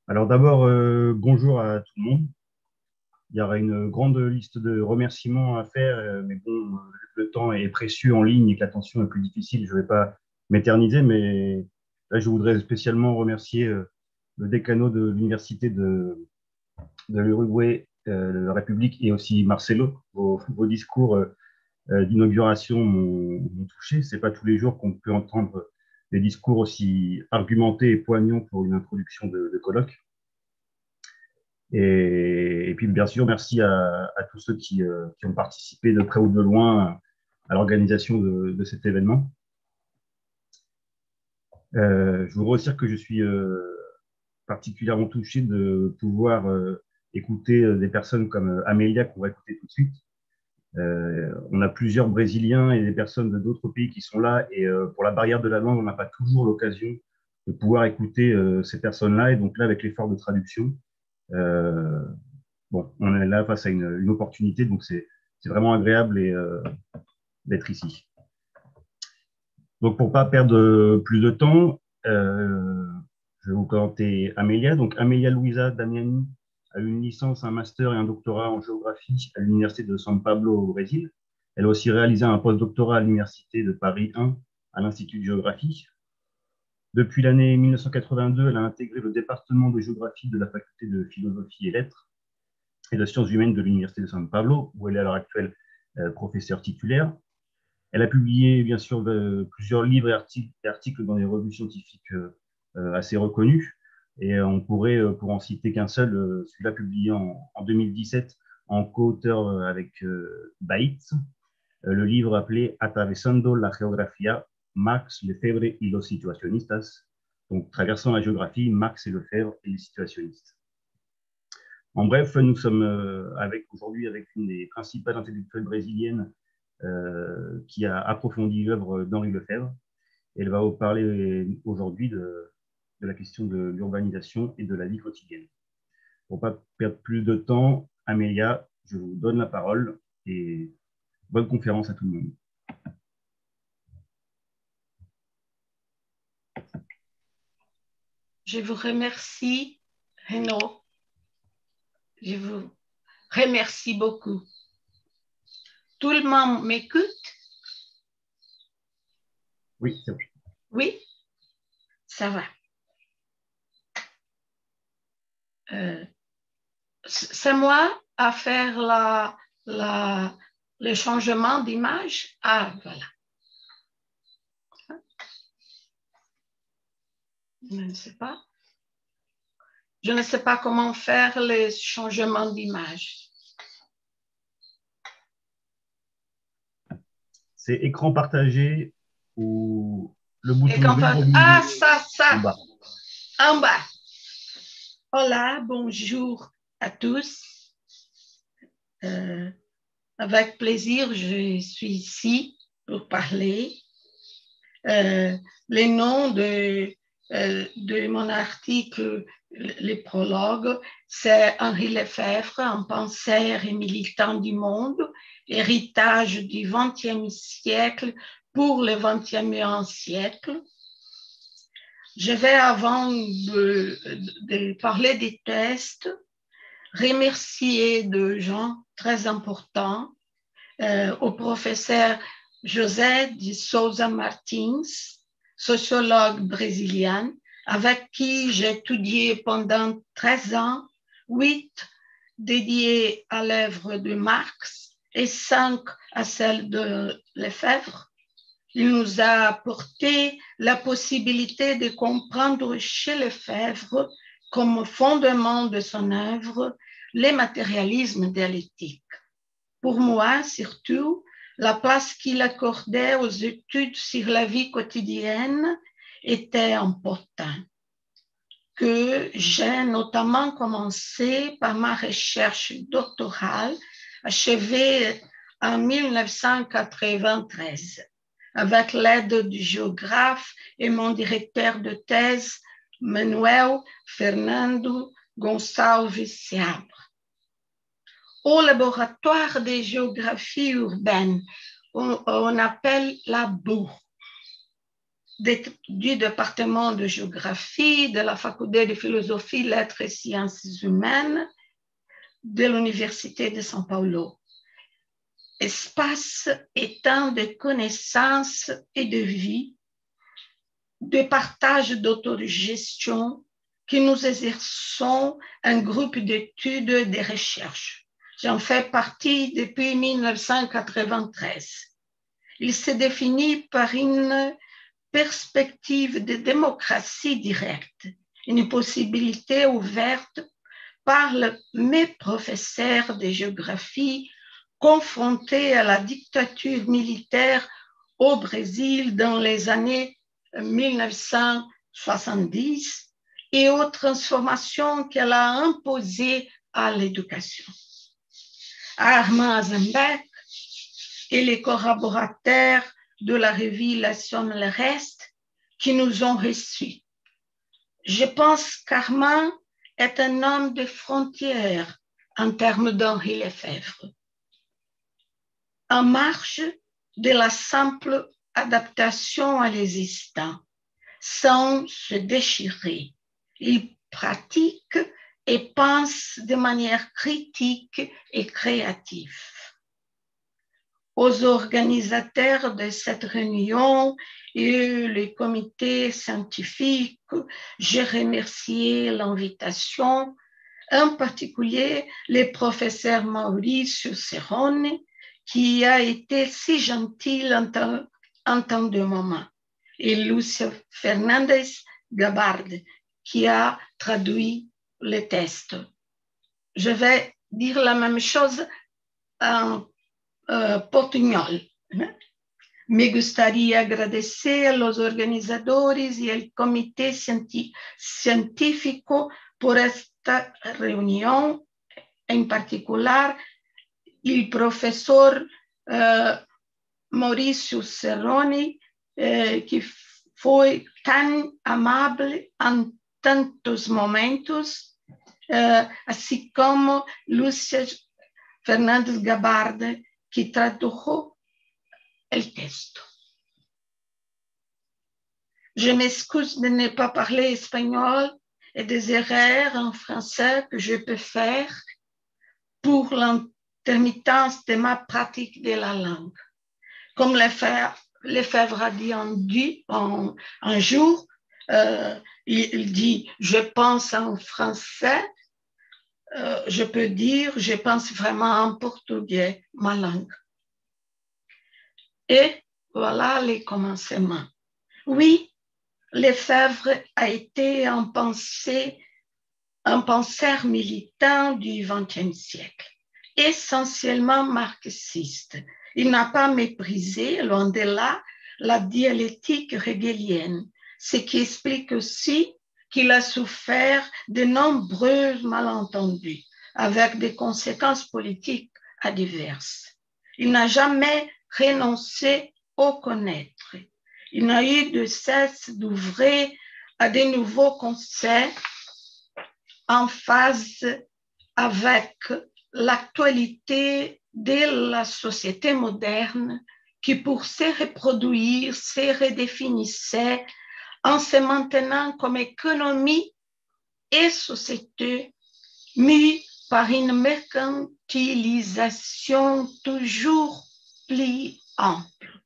Alors d'abord, bonjour à tout le monde. Il y aura une grande liste de remerciements à faire, mais bon, le temps est précieux en ligne et que l'attention est plus difficile. Je ne vais pas m'éterniser, mais là, je voudrais spécialement remercier le décanat de l'Université de l'Uruguay, de la République, et aussi Marcelo. Vos discours d'inauguration m'ont touché. Ce n'est pas tous les jours qu'on peut entendre des discours aussi argumentés et poignants pour une introduction de colloque. Et puis, bien sûr, merci à tous ceux qui ont participé de près ou de loin à l'organisation de cet événement. Je voudrais aussi dire que je suis particulièrement touché de pouvoir écouter des personnes comme Amélia, qu'on va écouter tout de suite. On a plusieurs Brésiliens et des personnes d'autres pays qui sont là, et pour la barrière de la langue, on n'a pas toujours l'occasion de pouvoir écouter ces personnes-là. Et donc là, avec l'effort de traduction, euh, bon, on est là face à une opportunité, donc c'est vraiment agréable d'être ici. Donc, pour ne pas perdre plus de temps, je vais vous présenter Amélia. Donc, Amélia Luisa Damiani a une licence, un master et un doctorat en géographie à l'Université de São Paulo au Brésil. Elle a aussi réalisé un postdoctorat à l'Université de Paris 1 à l'Institut de géographie. Depuis l'année 1982, elle a intégré le département de géographie de la faculté de philosophie et lettres et de sciences humaines de l'Université de São Paulo, où elle est à l'heure actuelle professeure titulaire. Elle a publié, bien sûr, plusieurs livres et articles dans des revues scientifiques assez reconnues. Et on pourrait, pour en citer qu'un seul, celui-là publié en 2017 en co-auteur avec Baitz, le livre appelé Atravesando la Geografía, Marx, Lefebvre y los Situacionistas. Donc, traversant la géographie, Marx et Lefebvre et les situationnistes. En bref, nous sommes aujourd'hui avec une des principales intellectuelles brésiliennes qui a approfondi l'œuvre d'Henri Lefebvre. Elle va vous parler aujourd'hui de la question de l'urbanisation et de la vie quotidienne. Pour ne pas perdre plus de temps, Amélia, je vous donne la parole et bonne conférence à tout le monde. Je vous remercie, Renaud. Je vous remercie beaucoup. Tout le monde m'écoute? Oui, c'est bon. Oui, ça va. C'est moi à faire le changement d'image. Ah, voilà. Je ne sais pas. Je ne sais pas comment faire les changements d'image. C'est écran partagé ou le bouton gris au Ah, milieu en ça, bas. en bas. Hola, bonjour à tous. Avec plaisir, je suis ici pour parler. Les noms de mon article, les prologues, c'est Henri Lefebvre, un penseur et militant du monde, héritage du XXe siècle pour le XXIe siècle. Je vais, avant de parler des tests, remercier deux gens très importants, au professeur José de Souza Martins, sociologue brésilien, avec qui j'ai étudié pendant 13 ans, 8 dédiés à l'œuvre de Marx et 5 à celle de Lefebvre. Il nous a apporté la possibilité de comprendre chez Lefebvre, comme fondement de son œuvre, le matérialisme dialectique. Pour moi, surtout, la place qu'il accordait aux études sur la vie quotidienne était importante, que j'ai notamment commencé par ma recherche doctorale achevée en 1993 avec l'aide du géographe et mon directeur de thèse, Manuel Fernando Gonçalves Seabra. Au laboratoire de géographie urbaine, on appelle la BOU. du département de géographie de la faculté de philosophie, lettres et sciences humaines de l'Université de São Paulo. Espace étant de connaissances et de vie, de partage d'autogestion que nous exerçons un groupe d'études et de recherche. J'en fais partie depuis 1993. Il se définit par une perspective de démocratie directe, une possibilité ouverte par mes professeurs de géographie confrontés à la dictature militaire au Brésil dans les années 1970 et aux transformations qu'elle a imposées à l'éducation. Armand Azenbeck et les collaborateurs de la revue La Somme le Reste qui nous ont reçus. Je pense qu'Armand est un homme de frontières en termes d'Henri Lefebvre. En marge de la simple adaptation à l'existant, sans se déchirer. Il pratique et pense de manière critique et créative. Aux organisateurs de cette réunion et le comité scientifique, j'ai remercié l'invitation, en particulier le professeur Mauricio Cerrone, qui a été si gentil en tant de moment, et Lucia Fernandez Gabarde, qui a traduit le texte. Je vais dire la même chose en portuñol. Me gustaría agradecer a los organizadores y al comité científico por esta reunión, en particular el profesor Mauricio Cerrone, que foi tão amável em tantos momentos, assim como Lúcia Fernandes Gabarde, que tradujo el texto. Je m'excuse de ne pas parler espagnol et des erreurs en français que je peux faire pour l'intermittence de ma pratique de la langue. Comme Lefebvre a dit un jour, il dit « je pense en français », je peux dire « je pense vraiment en portugais, ma langue ». Et voilà les commencements. Oui, Lefebvre a été un penseur militant du XXe siècle, essentiellement marxiste. Il n'a pas méprisé, loin de là, la dialectique hegelienne, ce qui explique aussi qu'il a souffert de nombreux malentendus avec des conséquences politiques diverses. Il n'a jamais renoncé au connaître. Il n'a eu de cesse d'ouvrir à de nouveaux concepts en phase avec l'actualité de la société moderne qui, pour se reproduire, se redéfinissait en se maintenant comme économie et société mue par une mercantilisation toujours plus ample.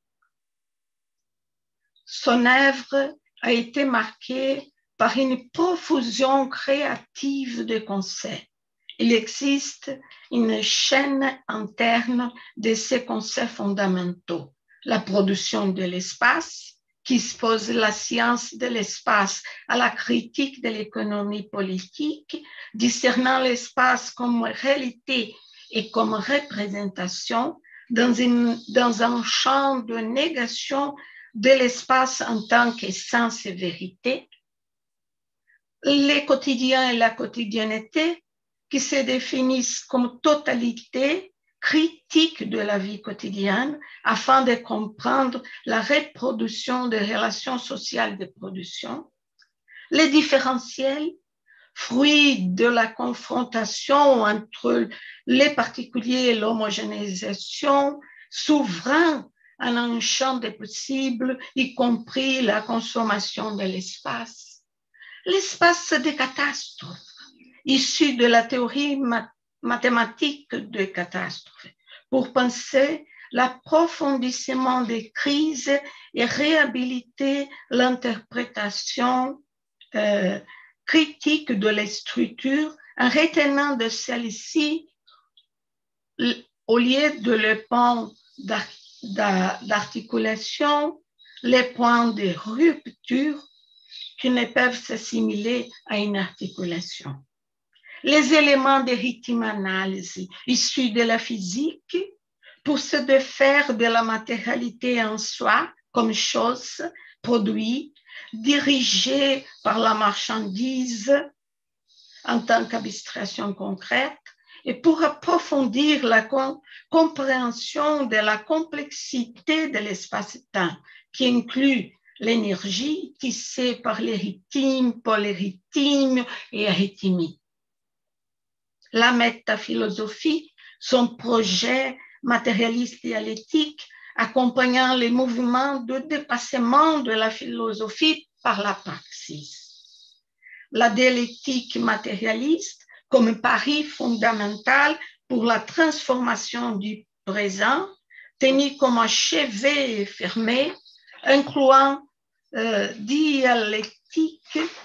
Son œuvre a été marquée par une profusion créative de concepts. Il existe une chaîne interne de ces concepts fondamentaux. La production de l'espace, qui expose la science de l'espace à la critique de l'économie politique, discernant l'espace comme réalité et comme représentation dans un champ de négation de l'espace en tant qu'essence et vérité. Les quotidiens et la quotidienneté qui se définissent comme totalité critique de la vie quotidienne afin de comprendre la reproduction des relations sociales de production, les différentiels, fruits de la confrontation entre les particuliers et l'homogénéisation, souverains en un champ des possibles, y compris la consommation de l'espace. L'espace des catastrophes, issu de la théorie mathématique des catastrophes, pour penser l'approfondissement des crises et réhabiliter l'interprétation critique de la structure en retenant de celle-ci, au lieu de le point d'articulation, les points de rupture qui ne peuvent s'assimiler à une articulation. Les éléments de rythme analyse issus de la physique pour se défaire de la matérialité en soi comme chose, produit, dirigée par la marchandise en tant qu'abstraction concrète, et pour approfondir la compréhension de la complexité de l'espace-temps qui inclut l'énergie tissée par les rythmes, polyrythmes et arythmies. La métaphilosophie, son projet matérialiste dialectique, accompagnant les mouvements de dépassement de la philosophie par la praxis. La dialectique matérialiste comme pari fondamental pour la transformation du présent, tenu comme un chevet fermé, incluant la dialectique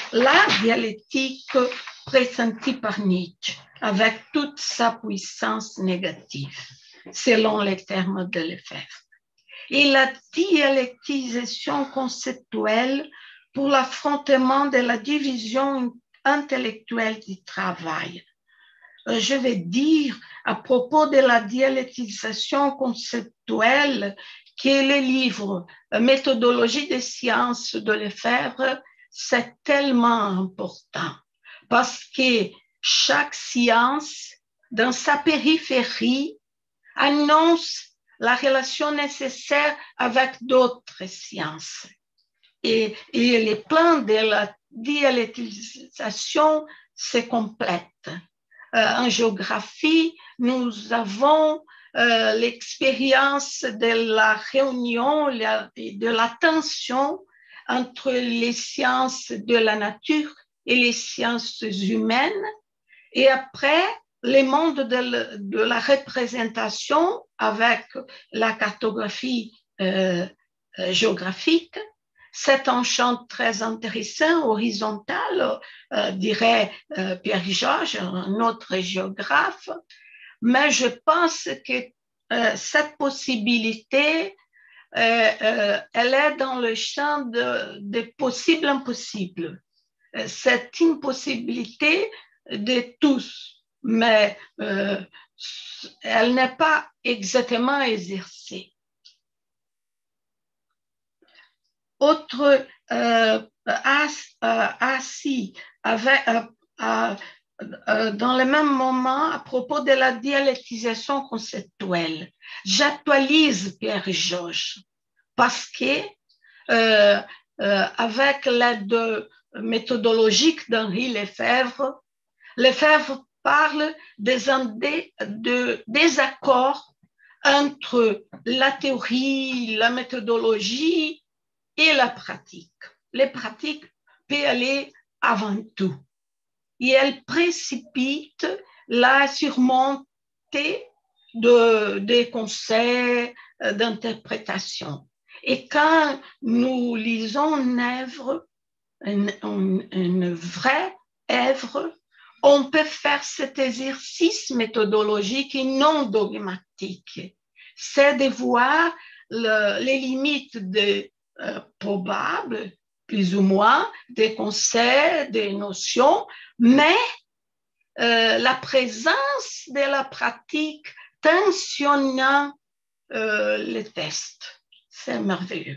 pressentie par Nietzsche, avec toute sa puissance négative, selon les termes de Lefebvre. Et la dialectisation conceptuelle pour l'affrontement de la division intellectuelle du travail. Je vais dire à propos de la dialectisation conceptuelle que le livre Méthodologie des sciences de Lefebvre, c'est tellement important parce que chaque science, dans sa périphérie, annonce la relation nécessaire avec d'autres sciences. Et les plans de la dialectisation se complètent. En géographie, nous avons l'expérience de la réunion et de la tension entre les sciences de la nature et les sciences humaines. Et après, les mondes de la représentation avec la cartographie géographique. C'est un champ très intéressant, horizontal, dirait Pierre-Georges, un autre géographe. Mais je pense que cette possibilité, elle est dans le champ de possible impossible. C'est une possibilité de tous, mais elle n'est pas exactement exercée. Autre assis dans le même moment à propos de la dialectisation conceptuelle. J'actualise Pierre-Georges parce que avec l'aide méthodologique d'Henri Lefebvre, Lefebvre parle des accords entre la théorie, la méthodologie et la pratique. Les pratiques peuvent aller avant tout. Et elles précipitent la surmontée des conseils d'interprétation. Et quand nous lisons une vraie œuvre, on peut faire cet exercice méthodologique et non dogmatique. C'est de voir les limites probables, plus ou moins, des concepts, des notions, mais la présence de la pratique tensionnant les tests. C'est merveilleux.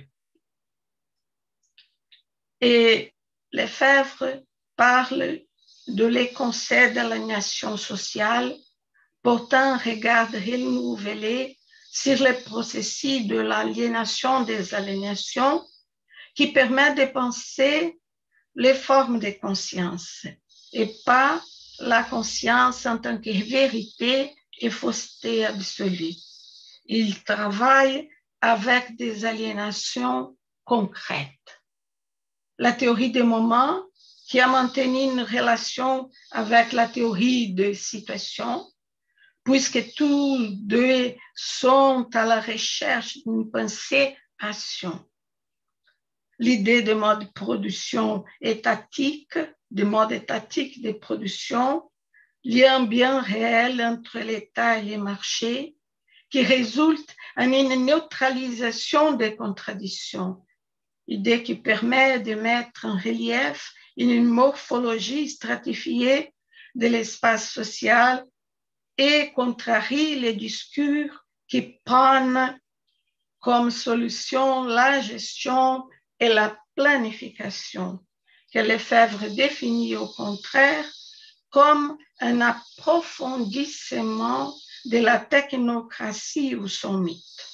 Et Lefebvre parle de les conseils d'aliénation sociale portant un regard renouvelé sur les processus de l'aliénation des aliénations qui permet de penser les formes de conscience et pas la conscience en tant que vérité et fausseté absolue. Il travaille avec des aliénations concrètes. La théorie des moments, qui a maintenu une relation avec la théorie de situation, puisque tous deux sont à la recherche d'une pensée-action. L'idée de mode production étatique, de mode étatique de production, lien bien réel entre l'État et les marchés, qui résulte en une neutralisation des contradictions, idée qui permet de mettre en relief une morphologie stratifiée de l'espace social et contrarie les discours qui prennent comme solution la gestion et la planification, que Lefebvre définit au contraire comme un approfondissement de la technocratie ou son mythe.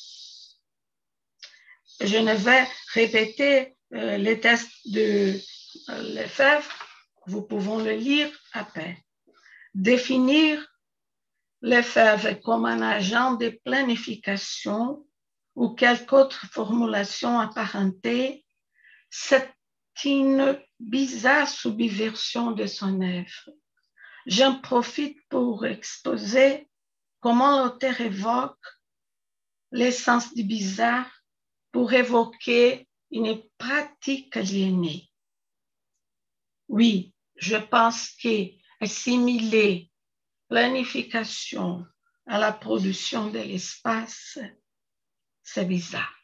Je ne vais répéter les textes de Lefebvre, vous pouvez le lire après. Définir Lefebvre comme un agent de planification ou quelque autre formulation apparentée, c'est une bizarre subversion de son œuvre. J'en profite pour exposer comment l'auteur évoque l'essence du bizarre pour évoquer une pratique aliénée. Oui, je pense qu'assimiler planification à la production de l'espace, c'est bizarre.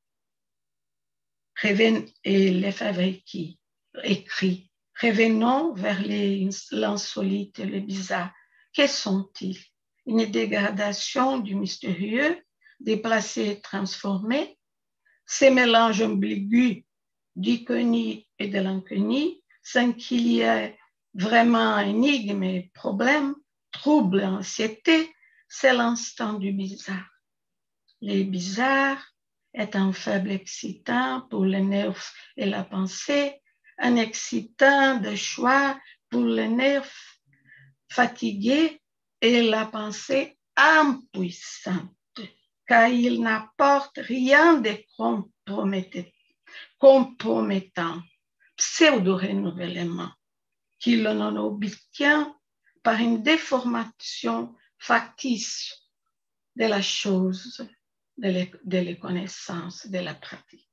Et Lefebvre qui écrit, revenons vers l'insolite et le bizarre. Que sont-ils? Une dégradation du mystérieux, déplacé et transformé, ces mélanges ambigus du connu et de l'inconnu, sans qu'il y ait vraiment énigme et problème, trouble, anxiété, c'est l'instant du bizarre. Le bizarre est un faible excitant pour les nerfs et la pensée, un excitant de choix pour les nerfs fatigués et la pensée impuissante, car il n'apporte rien de compromettant, pseudo-renouvellement, qui l'on obtient par une déformation factice de la chose, de les connaissances, de la pratique.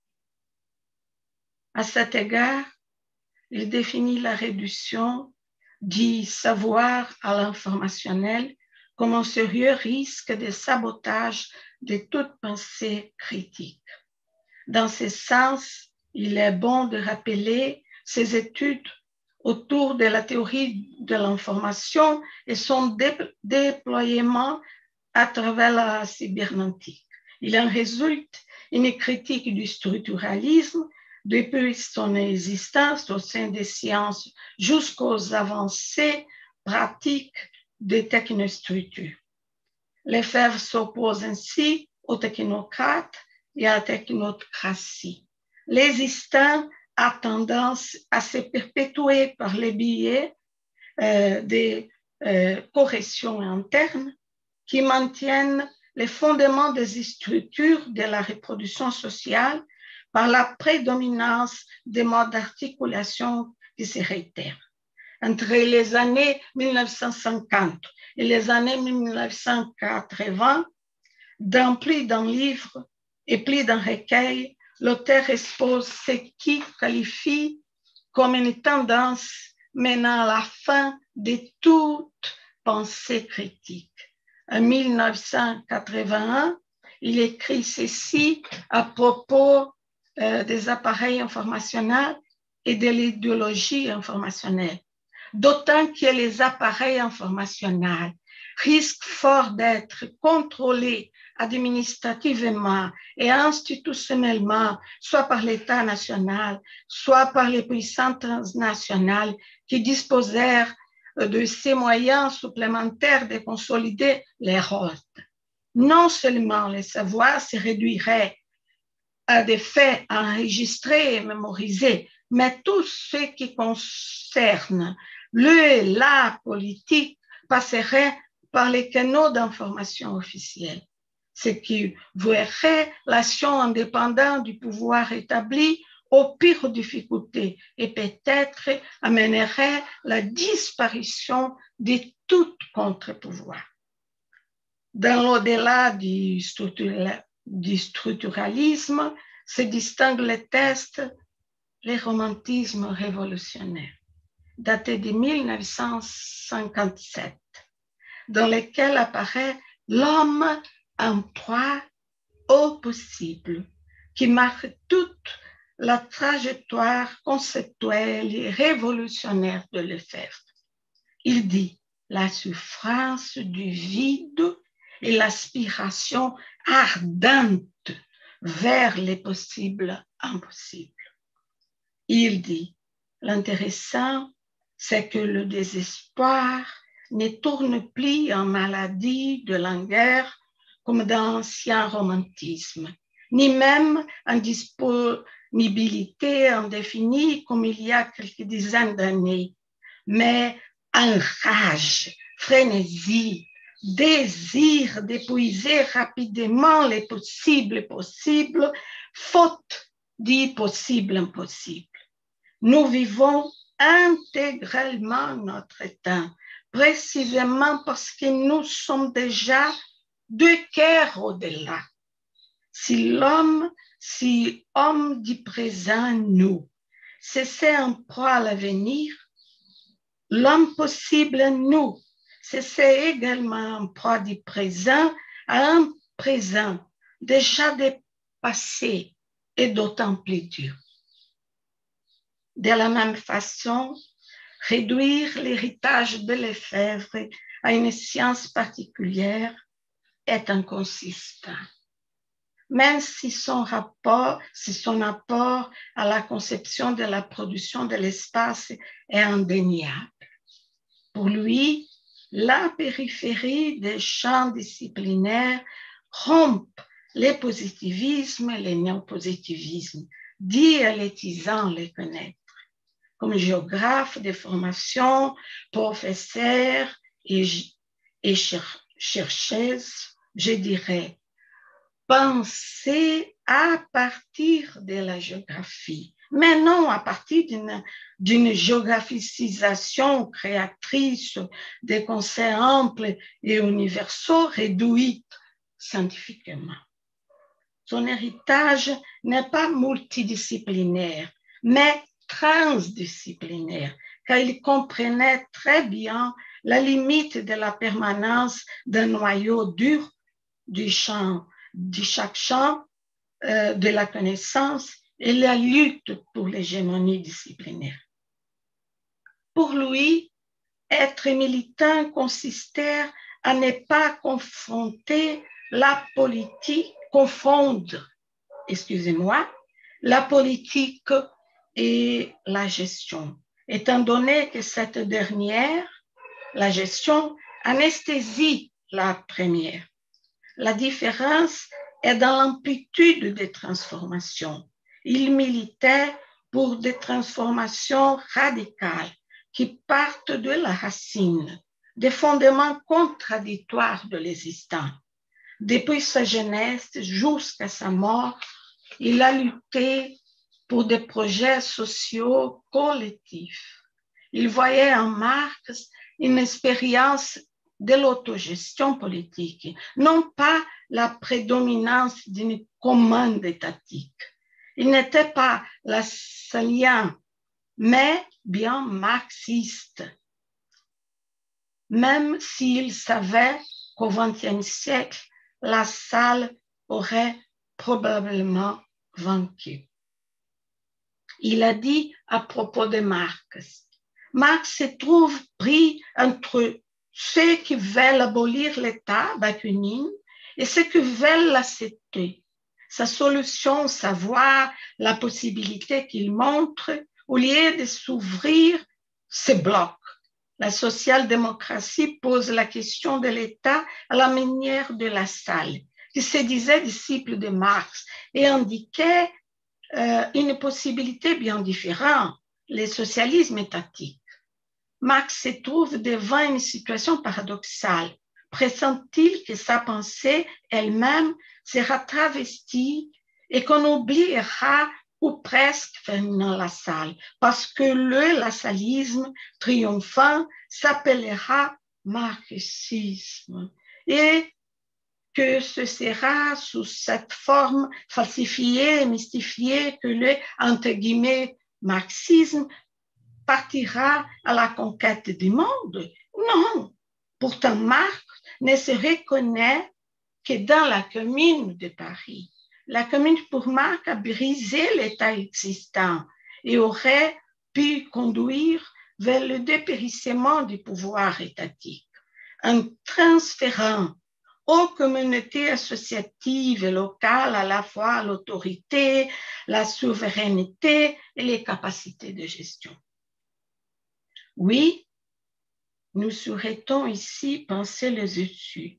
À cet égard, il définit la réduction du savoir à l'informationnel comme un sérieux risque de sabotage de toute pensée critique. Dans ce sens, il est bon de rappeler ses études autour de la théorie de l'information et son déploiement à travers la cybernétique. Il en résulte une critique du structuralisme depuis son existence au sein des sciences jusqu'aux avancées pratiques des technostructures. Lefebvre s'oppose ainsi aux technocrates et à la technocratie. L'existant a tendance à se perpétuer par les biais des corrections internes qui maintiennent les fondements des structures de la reproduction sociale par la prédominance des modes d'articulation qui se réitèrent. Entre les années 1950 et les années 1980, dans plus d'un livre et plus d'un recueil, l'auteur expose ce qu'il qualifie comme une tendance menant à la fin de toute pensée critique. En 1981, il écrit ceci à propos des appareils informationnels et de l'idéologie informationnelle. D'autant que les appareils informationnels risquent fort d'être contrôlés administrativement et institutionnellement, soit par l'État national, soit par les puissances transnationales qui disposèrent de ces moyens supplémentaires de consolider les rôles. Non seulement les savoirs se réduiraient à des faits enregistrés et mémorisés, mais tout ce qui concerne la politique passerait par les canaux d'information officiels. ce qui vouerait l'action indépendante du pouvoir établi aux pires difficultés et peut-être amènerait la disparition de tout contre-pouvoir. Dans l'au-delà du structuralisme se distingue le texte le romantisme révolutionnaire, daté de 1957, dans lequel apparaît l'homme en proie au possible, qui marque toute la trajectoire conceptuelle et révolutionnaire de Lefebvre. Il dit la souffrance du vide et l'aspiration ardente vers les possibles impossibles. Il dit, l'intéressant, c'est que le désespoir ne tourne plus en maladie de langueur comme dans l'ancien romantisme, ni même en disponibilité indéfinie comme il y a quelques dizaines d'années, mais en rage, frénésie, désir d'épuiser rapidement les possibles, faute du possible impossible. Nous vivons intégralement notre temps, précisément parce que nous sommes déjà deux cœurs au-delà. Si homme du présent, nous, c'est un proie à l'avenir, l'homme possible, nous, c'est également un proie du présent à un présent déjà dépassé et d'autant plus dur. De la même façon, réduire l'héritage de Lefebvre à une science particulière est inconsistant. Même si son apport à la conception de la production de l'espace est indéniable. Pour lui, la périphérie des champs disciplinaires rompt les positivismes et les néopositivismes, dialectisant les connaître. Comme géographe de formation, professeur et chercheuse, je dirais, penser à partir de la géographie, mais non à partir d'une géographicisation créatrice des concepts amples et universaux réduits scientifiquement. Son héritage n'est pas multidisciplinaire, mais transdisciplinaire, car il comprenait très bien la limite de la permanence d'un noyau dur de chaque champ de la connaissance et la lutte pour l'hégémonie disciplinaire. Pour lui, être militant consistait à ne pas confondre la politique et la gestion, étant donné que cette dernière, la gestion, anesthésie la première. La différence est dans l'amplitude des transformations. Il militait pour des transformations radicales qui partent de la racine, des fondements contradictoires de l'existant. Depuis sa jeunesse jusqu'à sa mort, il a lutté pour des projets sociaux collectifs. Il voyait en Marx une expérience de l'autogestion politique, non pas la prédominance d'une commande étatique. Il n'était pas lassalien, mais bien marxiste, même s'il savait qu'au XXe siècle, Lassalle aurait probablement vaincu. Il a dit à propos de Marx, Marx se trouve pris entre ceux qui veulent abolir l'État, Bakunin, et ceux qui veulent l'accepter. Sa solution, savoir la possibilité qu'il montre, au lieu de s'ouvrir, se bloque. La social-démocratie pose la question de l'État à la manière de Lassalle, qui se disait disciple de Marx et indiquait une possibilité bien différente, le socialisme étatique. Marx se trouve devant une situation paradoxale. pressent-ils que sa pensée elle-même sera travestie et qu'on oubliera ou presque Ferdinand Lassalle, parce que le lassallisme triomphant s'appellera marxisme et que ce sera sous cette forme falsifiée et mystifiée que le, entre guillemets, marxisme partira à la conquête du monde. Non, pourtant Marx ne se reconnaît que dans la Commune de Paris. La Commune pour Marx a brisé l'état existant et aurait pu conduire vers le dépérissement du pouvoir étatique, en transférant aux communautés associatives et locales à la fois l'autorité, la souveraineté et les capacités de gestion. Oui, nous souhaitons ici penser les dessus,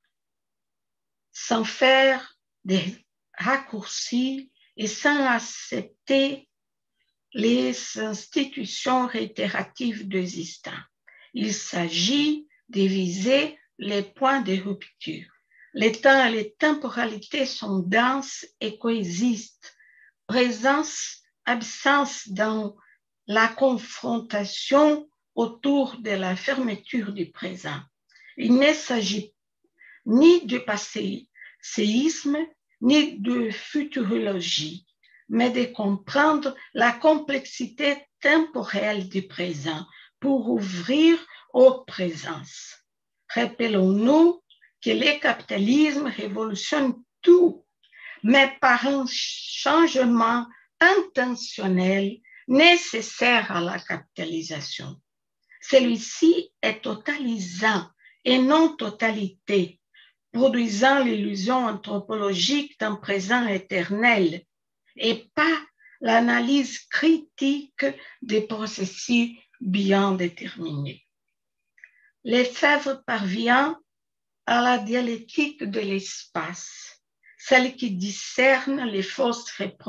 sans faire des raccourcis et sans accepter les institutions réitératives existantes. Il s'agit de viser les points de rupture. Les temps et les temporalités sont denses et coexistent. Présence, absence dans la confrontation autour de la fermeture du présent. Il ne s'agit ni de passéisme, ni de futurologie, mais de comprendre la complexité temporelle du présent pour ouvrir aux présences. Rappelons-nous que le capitalisme révolutionne tout, mais par un changement intentionnel nécessaire à la capitalisation. Celui-ci est totalisant et non totalité, produisant l'illusion anthropologique d'un présent éternel et pas l'analyse critique des processus bien déterminés. Lefebvre parvient à la dialectique de l'espace, celle qui discerne les forces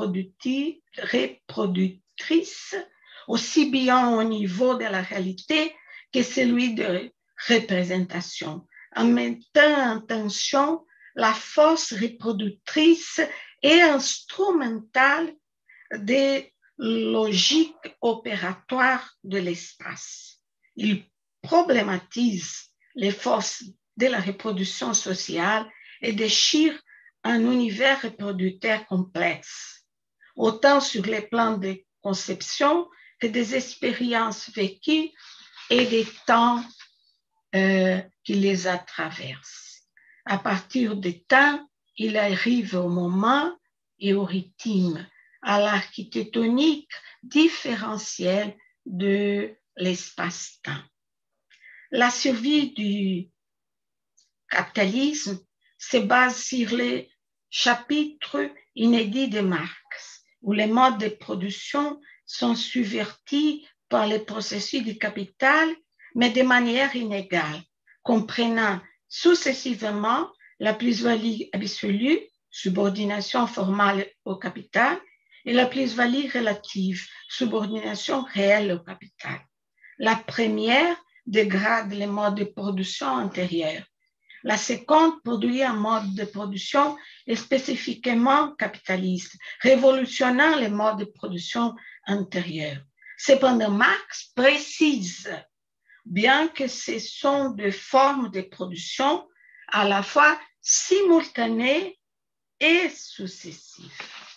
reproductrices aussi bien au niveau de la réalité que celui de représentation, en mettant en tension la force reproductrice et instrumentale des logiques opératoires de l'espace. Il problématise les forces de la reproduction sociale et déchire un univers reproducteur complexe, autant sur les plans de conception que des expériences vécues et des temps qui les traversent. À partir des temps, il arrive au moment et au rythme, à l'architectonique différentielle de l'espace-temps. La survie du capitalisme se base sur les chapitres inédits de Marx, où les modes de production sont subvertis par les processus du capital, mais de manière inégale, comprenant successivement la plus-value absolue, subordination formale au capital, et la plus-value relative, subordination réelle au capital. La première dégrade les modes de production antérieurs. La seconde produit un mode de production spécifiquement capitaliste, révolutionnant les modes de production antérieurs. Cependant, Marx précise, bien que ce sont des formes de production à la fois simultanées et successives.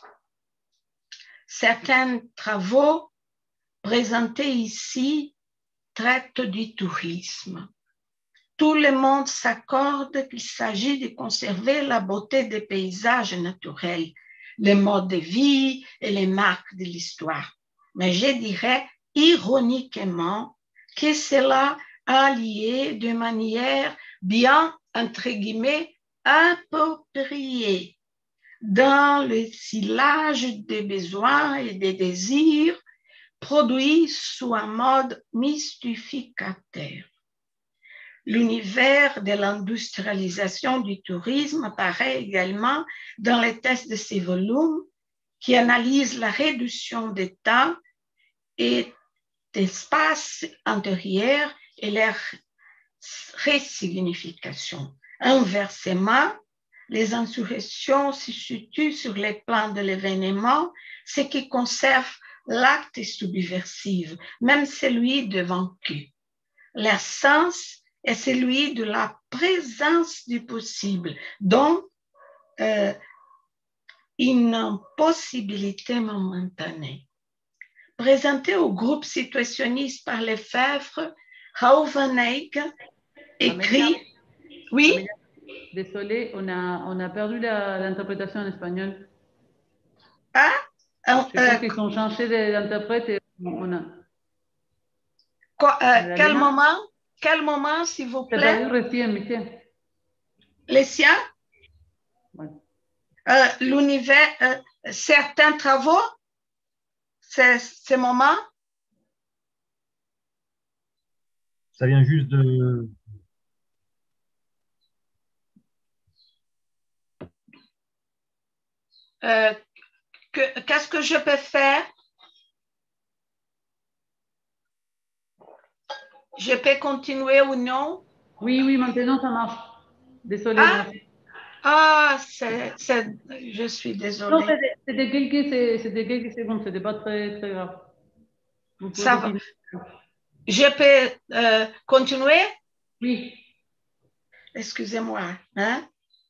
Certains travaux présentés ici traitent du tourisme. Tout le monde s'accorde qu'il s'agit de conserver la beauté des paysages naturels, les modes de vie et les marques de l'histoire. Mais je dirais ironiquement que cela a lié de manière bien, entre guillemets, appropriée dans le silage des besoins et des désirs produits sous un mode mystificateur. L'univers de l'industrialisation du tourisme apparaît également dans les textes de ces volumes qui analysent la réduction des temps et d'espace intérieur et leur resignification. Inversement, les insurrections se situent sur les plans de l'événement, ce qui conserve l'acte subversif, même celui de vaincu. Leur sens est celui de la présence du possible, donc une impossibilité momentanée. Présenté au groupe situationniste par Lefebvre, Raoul Van Eyck écrit... Oui? Amélia, désolée, on a perdu l'interprétation en espagnol. Ah? Je pense qu'ils ont changé d'interprète et on a... Quel moment, s'il vous plaît? C'est perdu recién, Michel. Les siens? Ouais. L'univers, certains travaux, ces moments? Ça vient juste de... Qu'est-ce que je peux faire? Je peux continuer ou non? Oui, maintenant ça marche. Désolée. Ah, je suis désolée. Non, c'était quelques secondes, c'était pas très, très grave. Vous pouvez Ça va. Je peux continuer? Oui. Excusez-moi. Hein?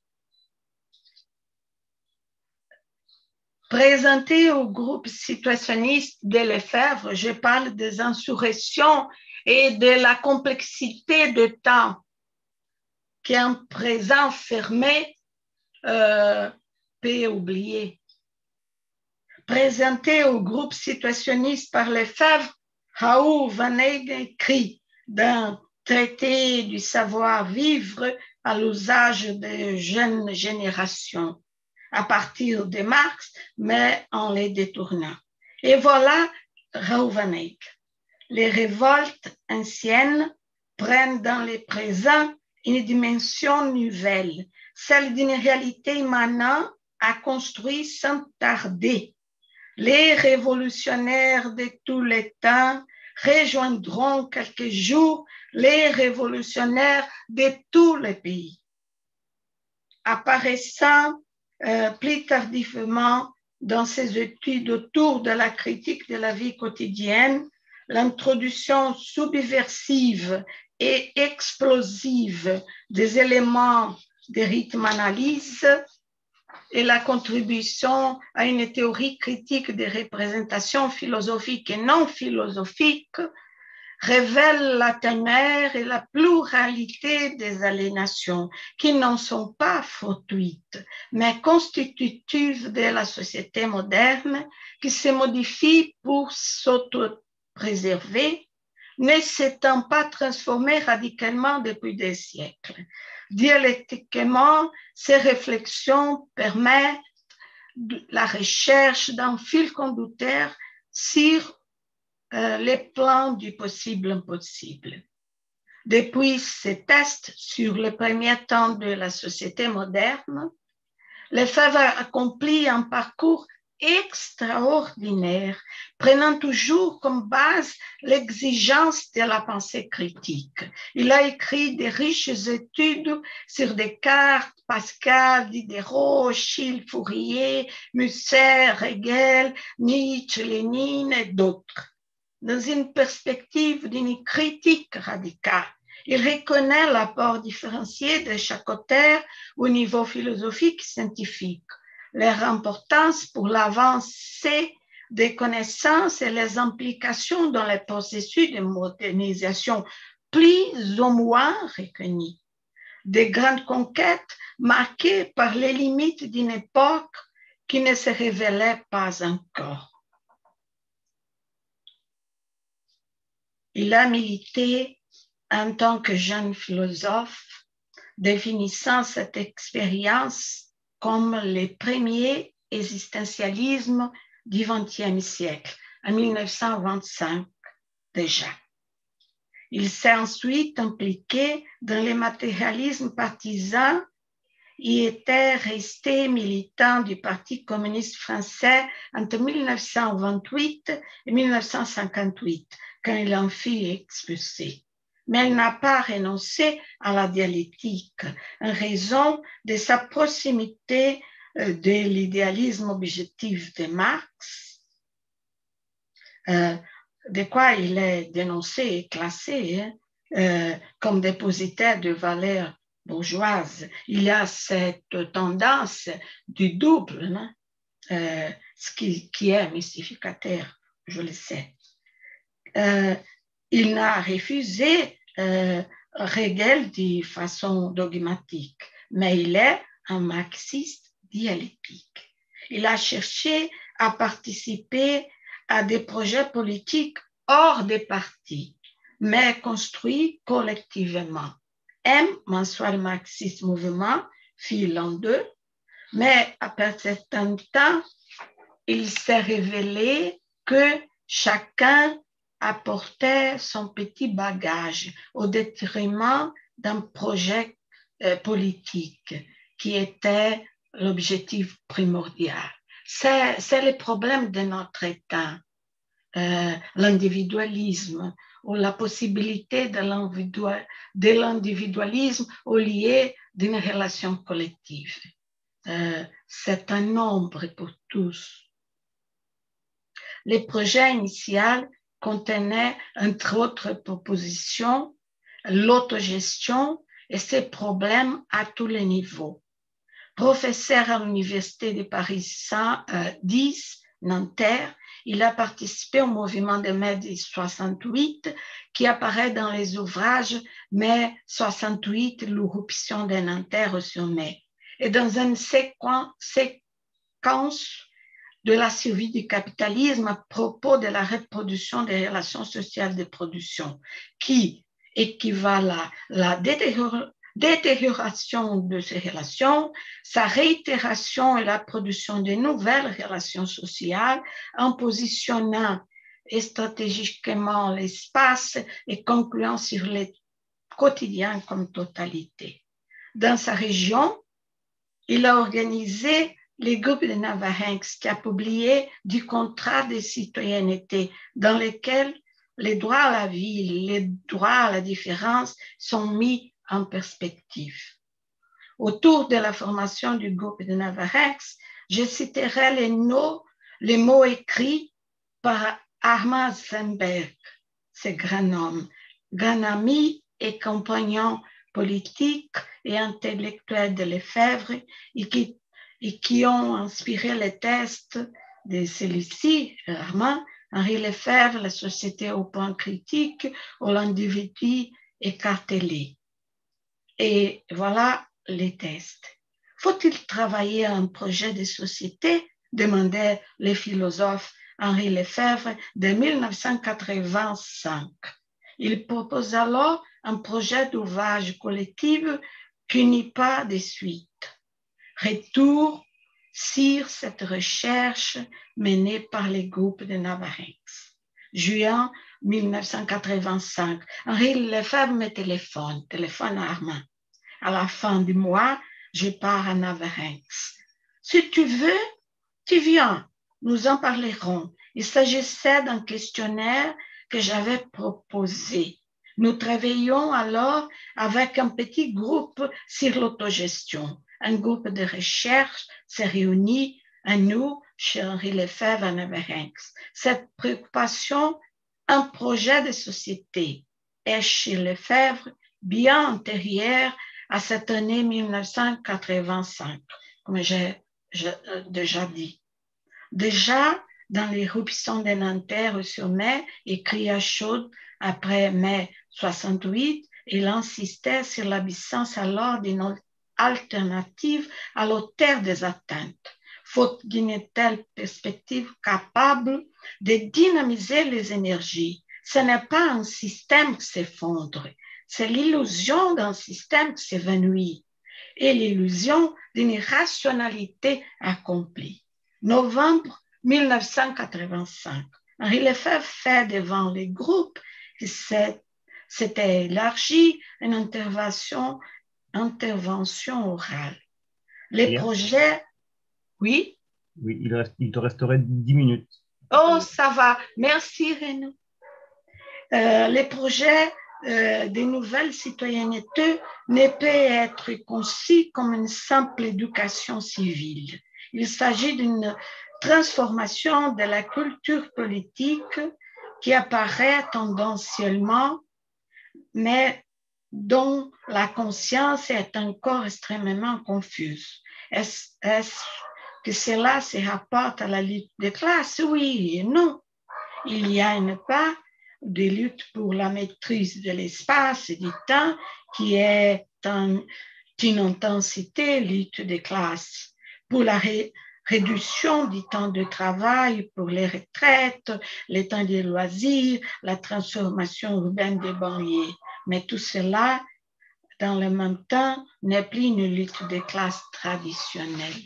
Présenté au groupe situationniste de Lefebvre, je parle des insurrections et de la complexité de temps qu'un présent fermé peut oublier. Présenté au groupe situationniste par Lefebvre, Raoul Van Eyck écrit d'un traité du savoir-vivre à l'usage des jeunes générations, à partir de Marx, mais en les détournant. Et voilà Raoul Van Eyck. Les révoltes anciennes prennent dans le présent une dimension nouvelle, celle d'une réalité immanente à construire sans tarder. Les révolutionnaires de tous les temps rejoindront quelques jours les révolutionnaires de tous les pays. Apparaissant plus tardivement dans ses études autour de la critique de la vie quotidienne, l'introduction subversive et explosive des éléments de rythme-analyse et la contribution à une théorie critique des représentations philosophiques et non philosophiques révèlent la ténèbre et la pluralité des aliénations qui n'en sont pas fortuites, mais constitutives de la société moderne qui se modifie pour s'auto-préserver, ne s'étant pas transformée radicalement depuis des siècles. Dialectiquement, ces réflexions permettent la recherche d'un fil conducteur sur les plans du possible impossible. Depuis ces tests sur le premier temps de la société moderne, Lefebvre a accompli un parcours extraordinaire, prenant toujours comme base l'exigence de la pensée critique. Il a écrit de riches études sur Descartes, Pascal, Diderot, Schill, Fourier, Musset, Hegel, Nietzsche, Lénine et d'autres. Dans une perspective d'une critique radicale, il reconnaît l'apport différencié de chaque auteur au niveau philosophique et scientifique, leur importance pour l'avancée des connaissances et les implications dans les processus de modernisation plus ou moins reconnus. Des grandes conquêtes marquées par les limites d'une époque qui ne se révélait pas encore. Il a milité en tant que jeune philosophe, définissant cette expérience comme le premier existentialisme du XXe siècle, en 1925 déjà. Il s'est ensuite impliqué dans le matérialisme partisan et était resté militant du Parti communiste français entre 1928 et 1958, quand il en fut expulsé. mais elle n'a pas renoncé à la dialectique en raison de sa proximité de l'idéalisme objectif de Marx, de quoi il est dénoncé et classé comme dépositaire de valeurs bourgeoises. Il y a cette tendance du double, hein, ce qui est mystificateur, je le sais. Il n'a refusé Hegel de façon dogmatique, mais il est un marxiste dialectique. Il a cherché à participer à des projets politiques hors des partis, mais construits collectivement. M, mensuel marxiste mouvement, fit l'an 2, mais après un certain temps, il s'est révélé que chacun apportait son petit bagage au détriment d'un projet politique qui était l'objectif primordial. C'est le problème de notre temps, l'individualisme ou la possibilité de l'individualisme au lieu d'une relation collective. C'est un nombre pour tous. Les projets initiaux contenaient, entre autres propositions, l'autogestion et ses problèmes à tous les niveaux. Professeur à l'Université de Paris 10, Nanterre, il a participé au mouvement de mai 68 qui apparaît dans les ouvrages Mai 68, l'irruption de Nanterre sur mai. Et dans une séquence de la survie du capitalisme à propos de la reproduction des relations sociales de production, qui équivalent à la détérioration de ces relations, sa réitération et la production de nouvelles relations sociales en positionnant stratégiquement l'espace et concluant sur les quotidiens comme totalité. Dans sa région, il a organisé les groupes de Navarinx qui a publié du contrat de citoyenneté dans lequel les droits à la vie, les droits à la différence sont mis en perspective. Autour de la formation du groupe de Navarinx, je citerai les mots écrits par Armand Zenberg, ce grand homme, grand ami et compagnon politique et intellectuel de Lefebvre et qui ont inspiré les textes de celui-ci, Armand, Henri Lefebvre, la société au point critique, ou l'individu écartelé. Et voilà les textes. Faut-il travailler à un projet de société? Demandait le philosophe Henri Lefebvre de 1985. Il propose alors un projet d'ouvrage collectif qui n'y pas de suite. Retour sur cette recherche menée par les groupes de Navarinx. Juin 1985, Henri Lefebvre me téléphone à Armand. À la fin du mois, je pars à Navarinx. Si tu veux, tu viens, nous en parlerons. Il s'agissait d'un questionnaire que j'avais proposé. Nous travaillions alors avec un petit groupe sur l'autogestion. Un groupe de recherche s'est réuni à nous, chez Henri Lefebvre à Navarinx. Cette préoccupation, un projet de société, est chez Lefebvre bien antérieure à cette année 1985, comme j'ai déjà dit. Déjà, dans l'éruption de Nanterre sur mai, écrit à Chaud après mai 68, il insistait sur l'absence alors d'une alternative à l'auteur des atteintes, faute d'une telle perspective capable de dynamiser les énergies. Ce n'est pas un système qui s'effondre, c'est l'illusion d'un système qui s'évanouit et l'illusion d'une rationalité accomplie. Novembre 1985, Henri Lefebvre fait devant les groupes qui s'était élargi une intervention orale. Les projets, oui? Oui, il te resterait 10 minutes. Oh, ça va. Merci, Renaud. Les projets des nouvelles citoyennetés ne peut être conçue comme une simple éducation civile. Il s'agit d'une transformation de la culture politique qui apparaît tendanciellement, mais dont la conscience est encore extrêmement confuse. Est-ce que cela se rapporte à la lutte des classes? Oui et non. Il y a une part de lutte pour la maîtrise de l'espace et du temps qui est une intensité lutte des classes. Pour la réduction du temps de travail, pour les retraites, les temps de loisirs, la transformation urbaine des banlieues. Mais tout cela, dans le même temps, n'est plus une lutte des classes traditionnelle.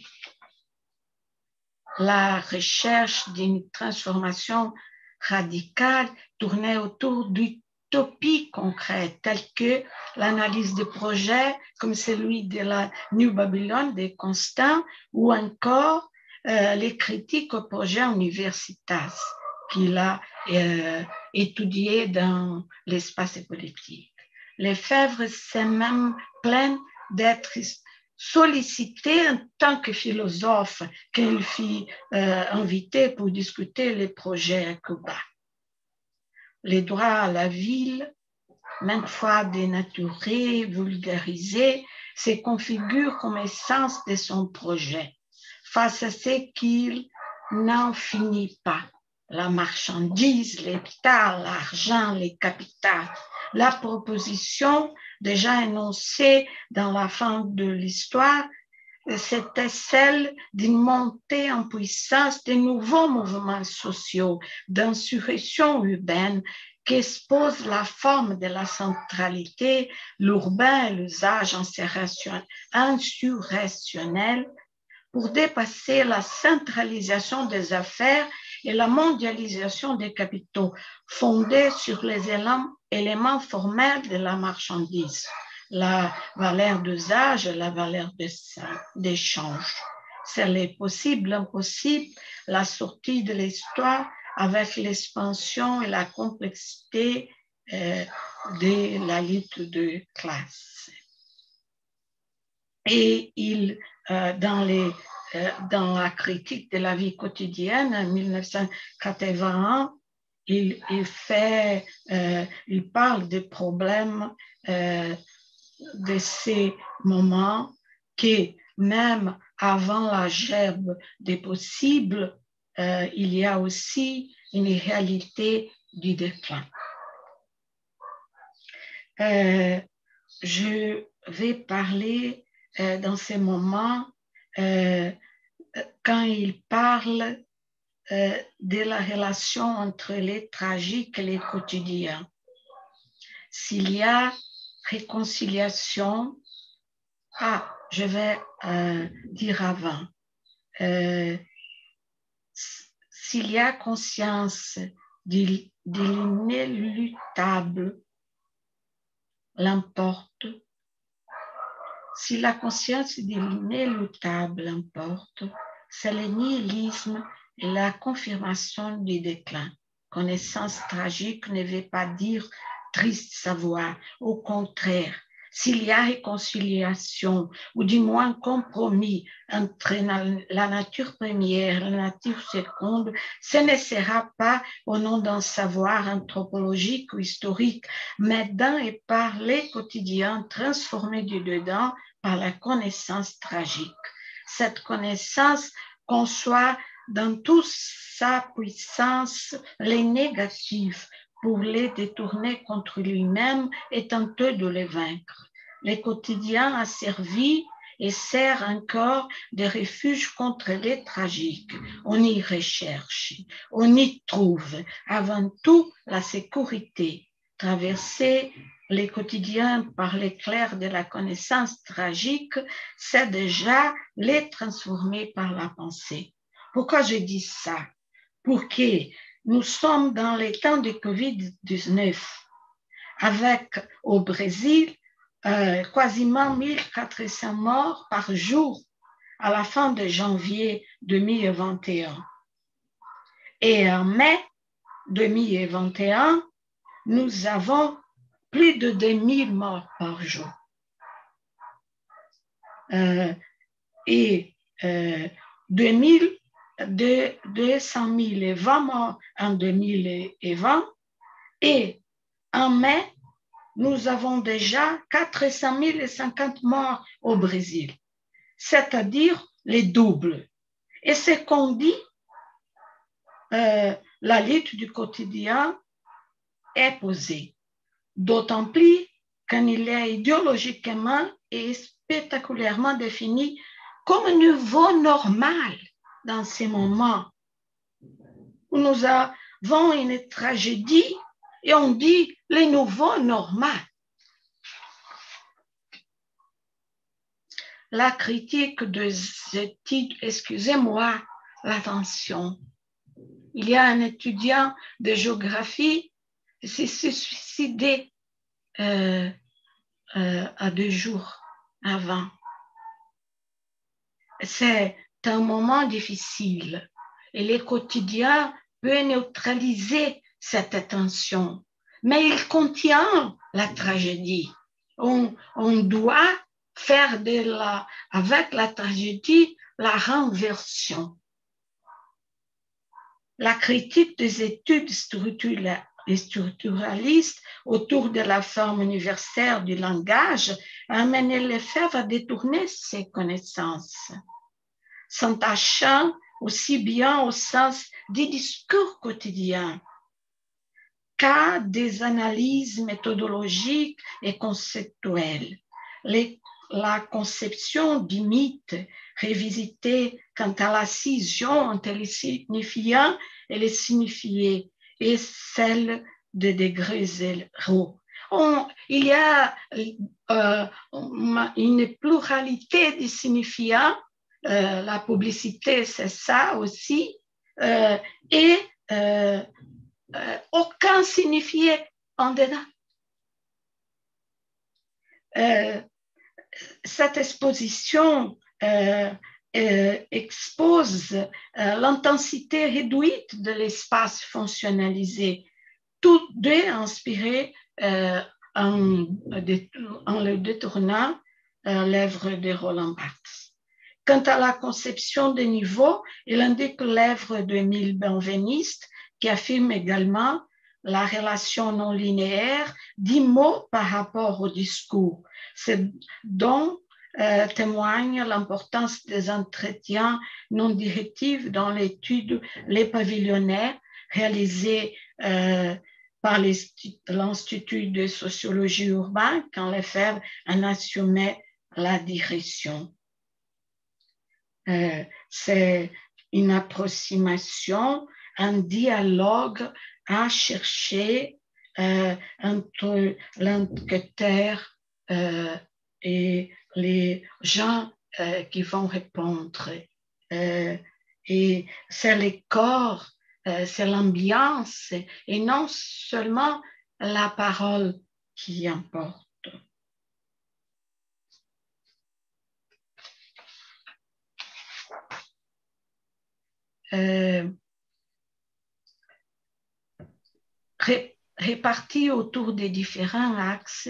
La recherche d'une transformation radicale tournait autour d'utopies concrètes telles que l'analyse des projets comme celui de la New Babylon de Constant ou encore les critiques aux projets universitaires qu'il a étudiés dans l'espace politique. Lefebvre s'est même plaint d'être sollicité en tant que philosophe quand il fut invité pour discuter les projets à Cuba. Les droits à la ville, maintes fois dénaturés, vulgarisés, se configurent comme essence de son projet, face à ce qu'il n'en finit pas. La marchandise, l'État, l'argent, les capitales. La proposition déjà énoncée dans la fin de l'histoire, c'était celle d'une montée en puissance de nouveaux mouvements sociaux, d'insurrection urbaine qui exposent la forme de la centralité, l'urbain et l'usage insurrectionnel pour dépasser la centralisation des affaires et la mondialisation des capitaux fondée sur les éléments formels de la marchandise, la valeur d'usage et la valeur d'échange. C'est possible, impossible, la sortie de l'histoire avec l'expansion et la complexité de la lutte de classe. Et dans la critique de la vie quotidienne en 1981, il parle des problèmes de ces moments qui, même avant la gerbe des possibles, il y a aussi une réalité du déclin. Je vais parler dans ces moments quand il parle de la relation entre les tragiques et les quotidiens. S'il y a réconciliation, je vais dire avant, s'il y a conscience de l'inéluctable, l'emporte. Si la conscience de l'inéluctable l'emporte, c'est le nihilisme et la confirmation du déclin. Connaissance tragique ne veut pas dire triste savoir. Au contraire, s'il y a réconciliation ou du moins compromis entre la nature première et la nature seconde, ce ne sera pas au nom d'un savoir anthropologique ou historique, mais d'un et par les quotidiens transformés du dedans par la connaissance tragique. Cette connaissance conçoit dans toute sa puissance les négatifs pour les détourner contre lui-même et tenter de les vaincre. Le quotidien a servi et sert encore de refuge contre les tragiques. On y recherche, on y trouve avant tout la sécurité. Traverser les quotidiens par l'éclair de la connaissance tragique, c'est déjà les transformer par la pensée. Pourquoi je dis ça? Pour que nous sommes dans les temps de Covid-19, avec au Brésil quasiment 1400 morts par jour à la fin de janvier 2021. Et en mai 2021, nous avons plus de 2000 morts par jour. Et 200 000 et 20 morts en 2020. Et en mai, nous avons déjà 400 050 morts au Brésil, c'est-à-dire les doubles. Et c'est qu'on dit, la lutte du quotidien est posée, d'autant plus quand il est idéologiquement et spectaculairement défini comme un niveau normal dans ces moments où nous avons une tragédie et on dit le nouveau normal. La critique des études, excusez-moi l'attention, il y a un étudiant de géographie qui s'est suicidé à 2 jours avant. C'est un moment difficile et le quotidien peut neutraliser cette attention, mais il contient la tragédie. On doit faire avec la tragédie la renversion. La critique des études structuralistes autour de la forme universelle du langage a amené Lefebvre à détourner ses connaissances, s'attachant aussi bien au sens des discours quotidiens qu'à des analyses méthodologiques et conceptuelles. La conception du mythe révisitée quant à la scission entre les signifiants et les signifiés et celle de degrés zéro. Il y a une pluralité de signifiants, la publicité c'est ça aussi, et aucun signifié en dedans. Cette exposition expose l'intensité réduite de l'espace fonctionnalisé, toutes deux inspirées en le détournant l'œuvre de Roland Barthes. Quant à la conception des niveaux, il indique l'œuvre d'Émile Benveniste, qui affirme également la relation non linéaire des mots par rapport au discours, dont témoigne l'importance des entretiens non directifs dans l'étude Les Pavillonnaires, réalisée par l'Institut de sociologie urbaine quand Lefebvre en assumait la direction. C'est une approximation, un dialogue à chercher entre l'enquêteur et les gens qui vont répondre. Et c'est les corps, c'est l'ambiance et non seulement la parole qui importe. Répartis autour des différents axes,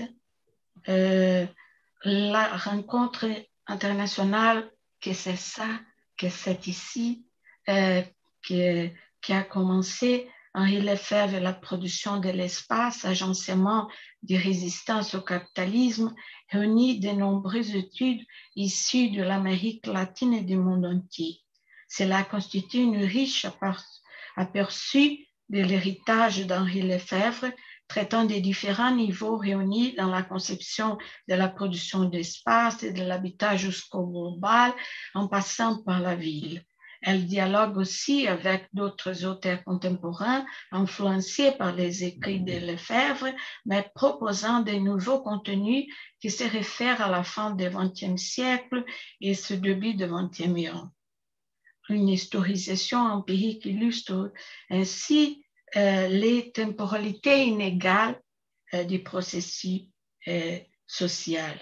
la rencontre internationale, que c'est ça, que c'est ici, qui a commencé, Henri Lefebvre et la production de l'espace, agencement de résistance au capitalisme, réunit de nombreuses études issues de l'Amérique latine et du monde entier. Cela constitue une riche aperçu de l'héritage d'Henri Lefebvre, traitant des différents niveaux réunis dans la conception de la production d'espace et de l'habitat jusqu'au global, en passant par la ville. Elle dialogue aussi avec d'autres auteurs contemporains influencés par les écrits de Lefebvre, mais proposant de nouveaux contenus qui se réfèrent à la fin du XXe siècle et ce début du XXIe. Une historisation empirique illustre ainsi les temporalités inégales du processus social.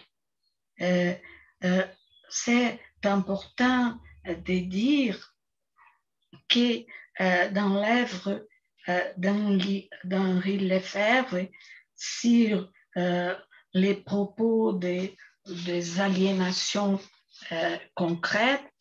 C'est important de dire que dans l'œuvre d'Henri Lefebvre sur les propos des aliénations concrètes,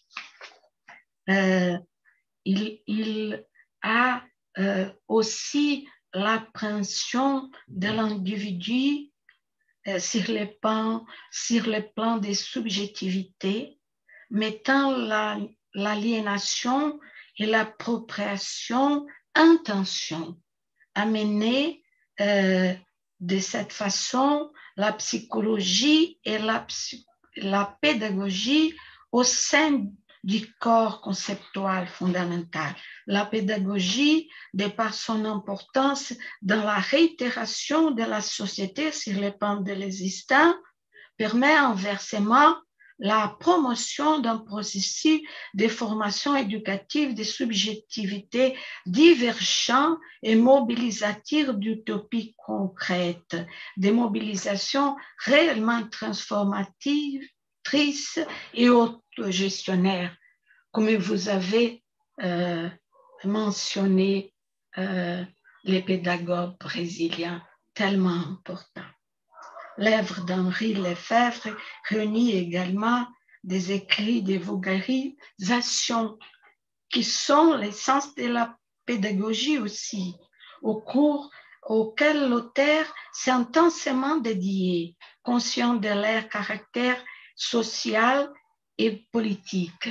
il a aussi l'appréhension de l'individu sur le plan des subjectivités, mettant l'aliénation et l'appropriation en tension, amener de cette façon la psychologie et la pédagogie au sein du corps conceptuel fondamental. La pédagogie, de par son importance dans la réitération de la société sur le plan de l'existant, permet inversement la promotion d'un processus de formation éducative des subjectivités divergentes et mobilisatives d'utopies concrètes, des mobilisations réellement transformatives et autogestionnaires, comme vous avez mentionné les pédagogues brésiliens, tellement importants. L'œuvre d'Henri Lefebvre réunit également des écrits de vulgarisation qui sont l'essence de la pédagogie aussi, au cours auquel l'auteur s'est intensément dédié, conscient de leur caractère social et politique.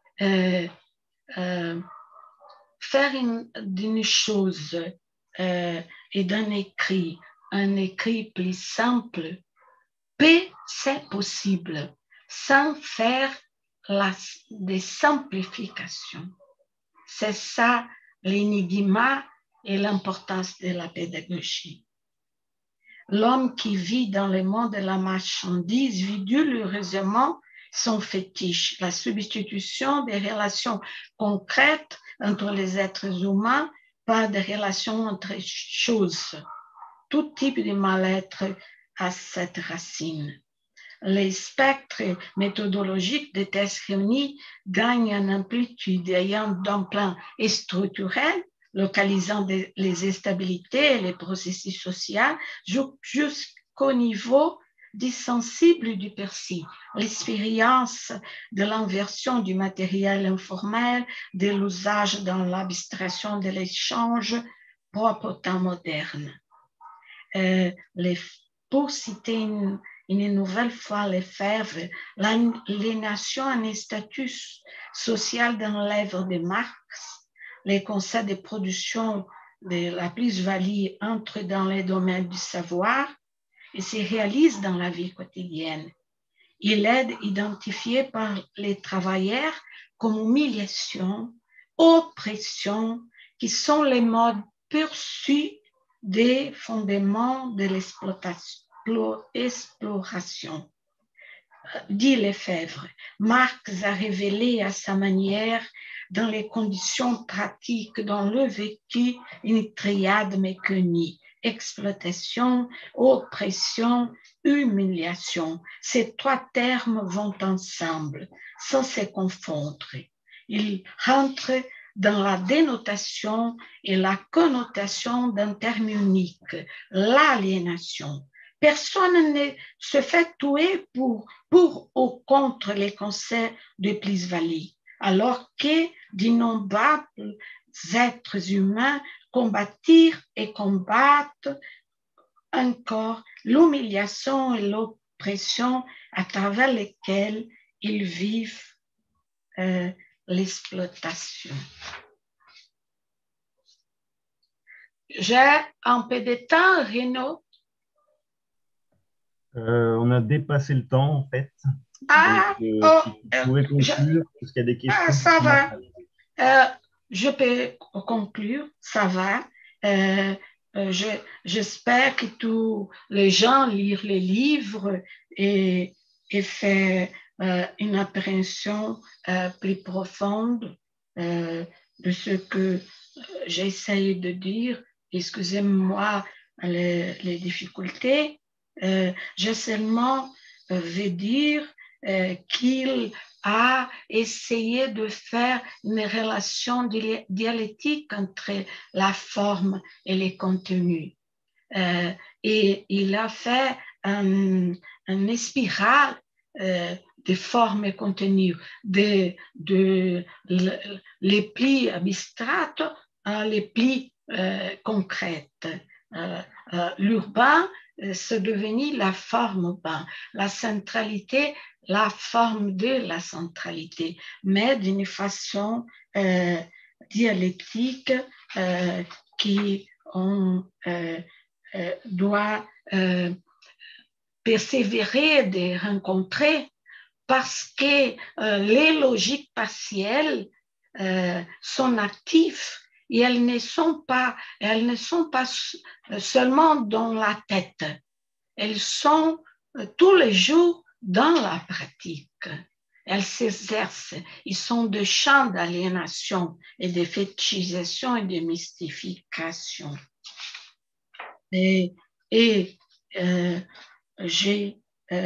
Faire d'une chose et d'un écrit un écrit plus simple, c'est possible, sans faire des simplifications. C'est ça l'énigme et l'importance de la pédagogie. L'homme qui vit dans le monde de la marchandise vit douloureusement son fétiche, la substitution des relations concrètes entre les êtres humains par des relations entre choses. Tout type de mal-être a cette racine. Les spectres méthodologiques des tests réunis gagnent en amplitude ayant d'un plan structurel, localisant les instabilités et les processus sociaux jusqu'au niveau du sensible du perçu. L'expérience de l'inversion du matériel informel, de l'usage dans l'abstraction de l'échange propre au temps moderne. Pour citer une nouvelle fois Lefebvre, l'aliénation en un statut social dans l'œuvre de Marx, les concepts de production de la plus-value entrent dans les domaines du savoir et se réalisent dans la vie quotidienne. Il est identifié par les travailleurs comme humiliation, oppression, qui sont les modes perçus des fondements de l'exploration. Dit Lefebvre, Marx a révélé à sa manière, dans les conditions pratiques dans le vécu, une triade méconnue, exploitation, oppression, humiliation. Ces trois termes vont ensemble, sans se confondre. Ils rentrent dans la dénotation et la connotation d'un terme unique, l'aliénation. Personne ne se fait tuer pour ou contre les concepts de plus-value, alors que d'innombrables êtres humains combattirent et combattent encore l'humiliation et l'oppression à travers lesquelles ils vivent l'exploitation. J'ai un peu de temps, Renaud. On a dépassé le temps, en fait. Ah, donc, si vous pouvez conclure, parce qu'il y a des questions. Ça va. Je peux conclure, ça va. J'espère que tous les gens lisent les livres et font une appréhension plus profonde de ce que j'essaye de dire. Excusez-moi les difficultés. Je seulement veux dire qu'il a essayé de faire une relation dialectique entre la forme et les contenus. et il a fait un spirale de forme et contenu, les plis abstraits à les plis concrets. L'urbain, c'est devenu la forme urbaine, la centralité, la forme de la centralité, mais d'une façon dialectique qui on doit persévérer de rencontrer parce que les logiques partielles sont actives et elles ne sont pas seulement dans la tête, elles sont tous les jours dans la pratique. Elles s'exercent, ils sont des champs d'aliénation et de fétichisation et de mystification. Et je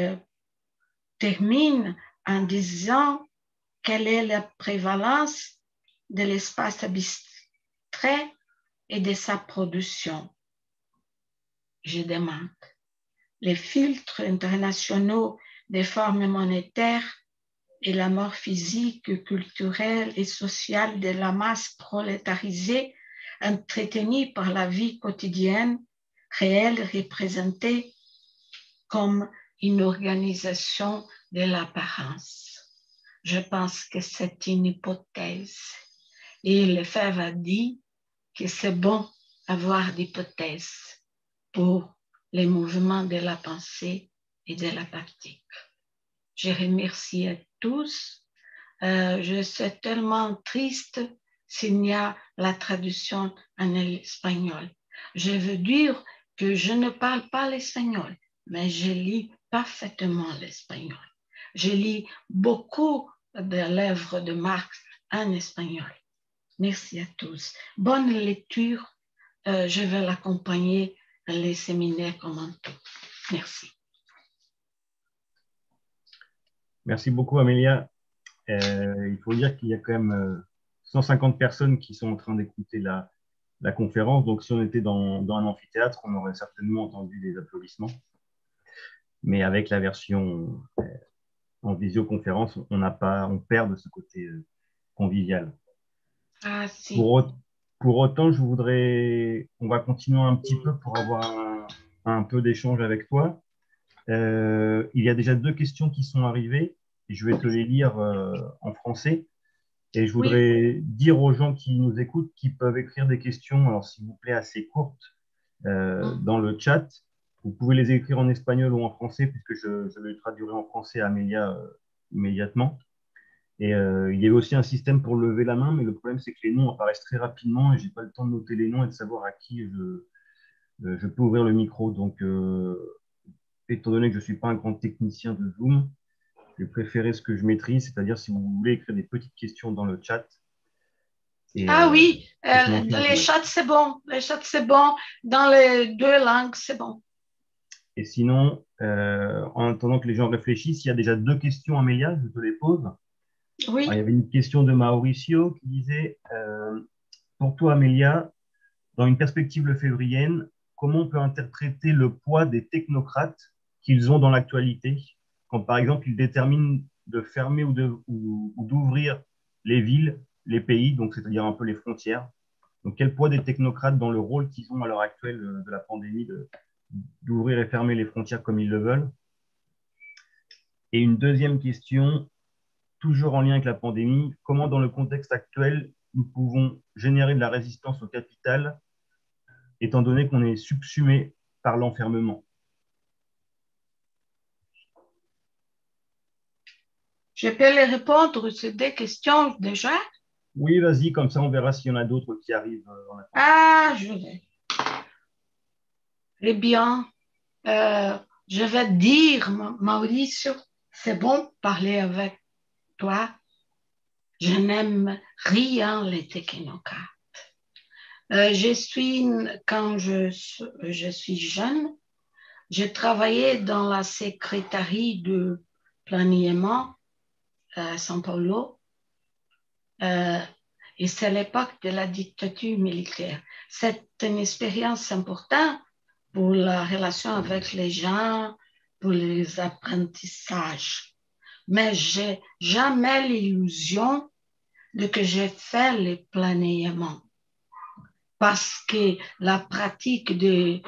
termine en disant quelle est la prévalence de l'espace abstrait et de sa production. Je demande. Les filtres internationaux des formes monétaires et la mort physique, culturelle et sociale de la masse prolétarisée entretenue par la vie quotidienne, réelle représentée comme une organisation de l'apparence. Je pense que c'est une hypothèse. Et Lefebvre a dit que c'est bon avoir d'hypothèses pour les mouvements de la pensée et de la pratique. Je remercie à tous. Je suis tellement triste s'il y a la traduction en espagnol. Je veux dire que je ne parle pas l'espagnol, mais je lis parfaitement l'espagnol. Je lis beaucoup de l'œuvre de Marx en espagnol. Merci à tous. Bonne lecture. Je vais l'accompagner dans les séminaires commentés. Merci. Merci beaucoup, Amélia. Il faut dire qu'il y a quand même 150 personnes qui sont en train d'écouter la conférence. Donc, si on était dans un amphithéâtre, on aurait certainement entendu des applaudissements. Mais avec la version en visioconférence, on perd de ce côté convivial. Ah, si. Pour autant, on va continuer un petit peu pour avoir un peu d'échange avec toi. Il y a déjà 2 questions qui sont arrivées. Et je vais te les lire en français. Et je voudrais dire aux gens qui nous écoutent qu'ils peuvent écrire des questions, alors s'il vous plaît, assez courtes dans le chat. Vous pouvez les écrire en espagnol ou en français, puisque je les traduirai en français à Amélia immédiatement. Et il y avait aussi un système pour lever la main, mais le problème, c'est que les noms apparaissent très rapidement et je n'ai pas le temps de noter les noms et de savoir à qui je peux ouvrir le micro. Donc, étant donné que je ne suis pas un grand technicien de Zoom, je vais préférer ce que je maîtrise, c'est-à-dire si vous voulez écrire des petites questions dans le chat. Oui, les chats, c'est bon. Les chats, c'est bon. Dans les 2 langues, c'est bon. Et sinon, en attendant que les gens réfléchissent, il y a déjà 2 questions, Amélia, je te les pose. Oui. Alors, il y avait une question de Mauricio qui disait pour toi, Amélia, dans une perspective lefévrienne, comment on peut interpréter le poids des technocrates qu'ils ont dans l'actualité, quand par exemple ils déterminent de fermer ou d'ouvrir les villes, les pays, donc c'est-à-dire un peu les frontières. Donc quel poids des technocrates dans le rôle qu'ils ont à l'heure actuelle de la pandémie d'ouvrir et fermer les frontières comme ils le veulent. Et une deuxième question, toujours en lien avec la pandémie, comment dans le contexte actuel nous pouvons générer de la résistance au capital étant donné qu'on est subsumé par l'enfermement? Je peux les répondre sur 2 questions déjà? Oui, vas-y, comme ça on verra s'il y en a d'autres qui arrivent. Je vais. Eh bien, je vais dire, Mauricio, c'est bon parler avec toi. Je n'aime rien les technocrates. Quand je suis jeune, j'ai travaillé dans la secrétaire de planément à São Paulo. Et c'est l'époque de la dictature militaire. C'est une expérience importante pour la relation avec les gens, pour les apprentissages. Mais j'ai jamais l'illusion de que j'ai fait le planément. Parce que la pratique de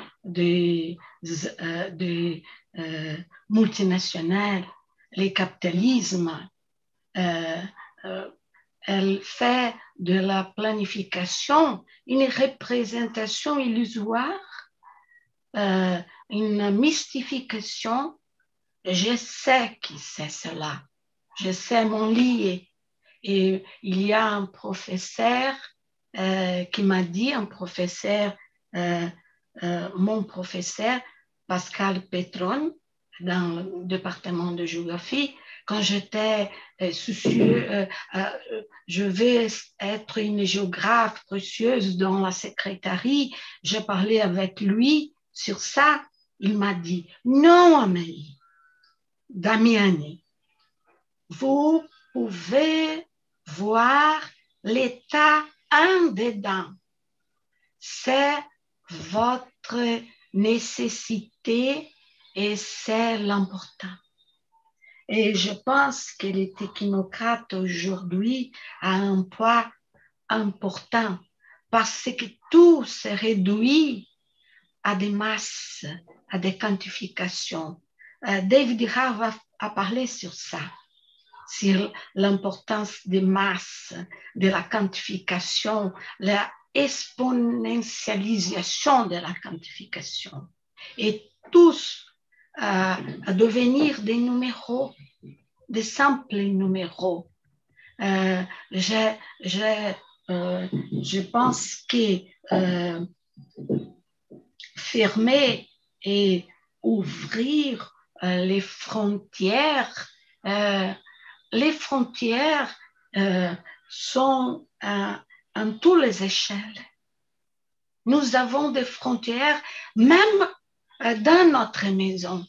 multinationales, le capitalisme, elle fait de la planification une représentation illusoire, une mystification. Je sais qui c'est cela. Je sais mon lié. Et il y a un professeur qui m'a dit, mon professeur Pascal Petron, dans le département de géographie, quand j'étais soucieux, je vais être une géographe précieuse dans la secrétaire, j'ai parlé avec lui sur ça. Il m'a dit, non, Amélie, Damiani, vous pouvez voir l'état en dedans. C'est votre nécessité et c'est l'important. Et je pense que les technocrates aujourd'hui ont un poids important parce que tout se réduit à des masses, à des quantifications. David Harv a parlé sur ça, sur l'importance des masses, de la quantification, la exponentialisation de la quantification. Et tous à devenir des numéros, des simples numéros. Je pense que fermer et ouvrir les frontières sont en toutes les échelles. Nous avons des frontières même dans notre maison.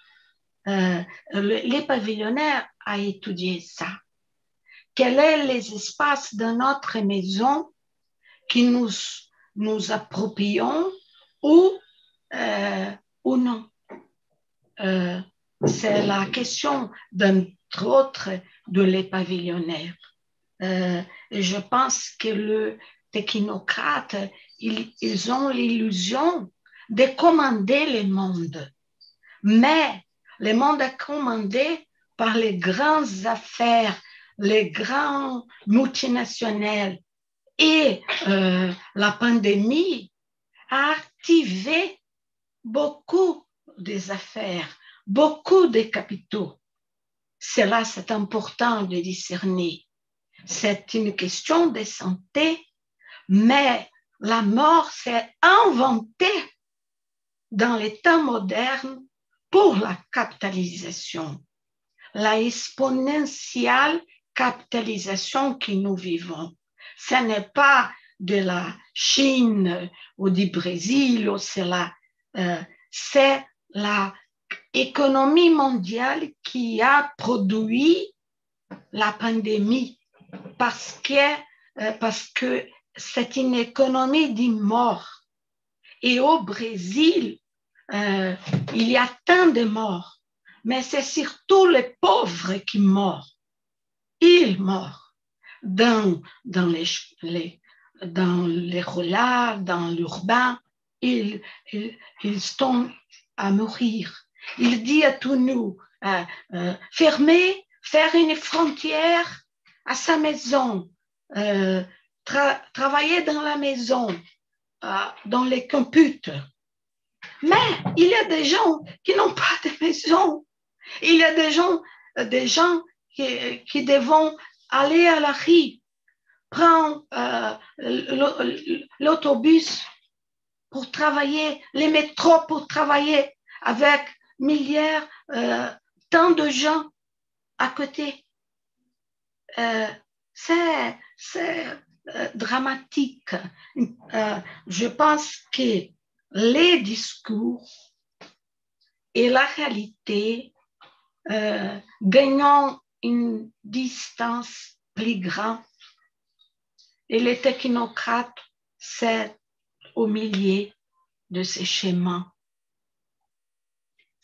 Les pavillonnaires ont étudié ça. Quels sont les espaces de notre maison qui nous approprions ou non? C'est la question, d'entre autres, de les pavillonnaires. Je pense que les technocrates, ils ont l'illusion de commander le monde. Mais le monde est commandé par les grandes affaires, les grands multinationales. Et la pandémie a activé beaucoup des affaires, beaucoup de capitaux. Cela, c'est important de discerner. C'est une question de santé, mais la mort s'est inventée dans les temps modernes pour la capitalisation, la exponentielle capitalisation que nous vivons. Ce n'est pas de la Chine ou du Brésil, c'est l'économie mondiale qui a produit la pandémie parce que c'est une économie de mort. Et au Brésil, il y a tant de morts, mais c'est surtout les pauvres qui meurent. Ils meurent dans les rurales, dans l'urbain, ils sont à mourir. Il dit à tous nous, fermer, faire une frontière à sa maison, travailler dans la maison, dans les computers. Mais il y a des gens qui n'ont pas de maison. Il y a des gens qui devront aller à la rue, prendre l'autobus pour travailler, les métros pour travailler avec milliards, tant de gens à côté. C'est dramatique. Je pense que les discours et la réalité gagnant une distance plus grande et les technocrates, c'est au milieu de ces schémas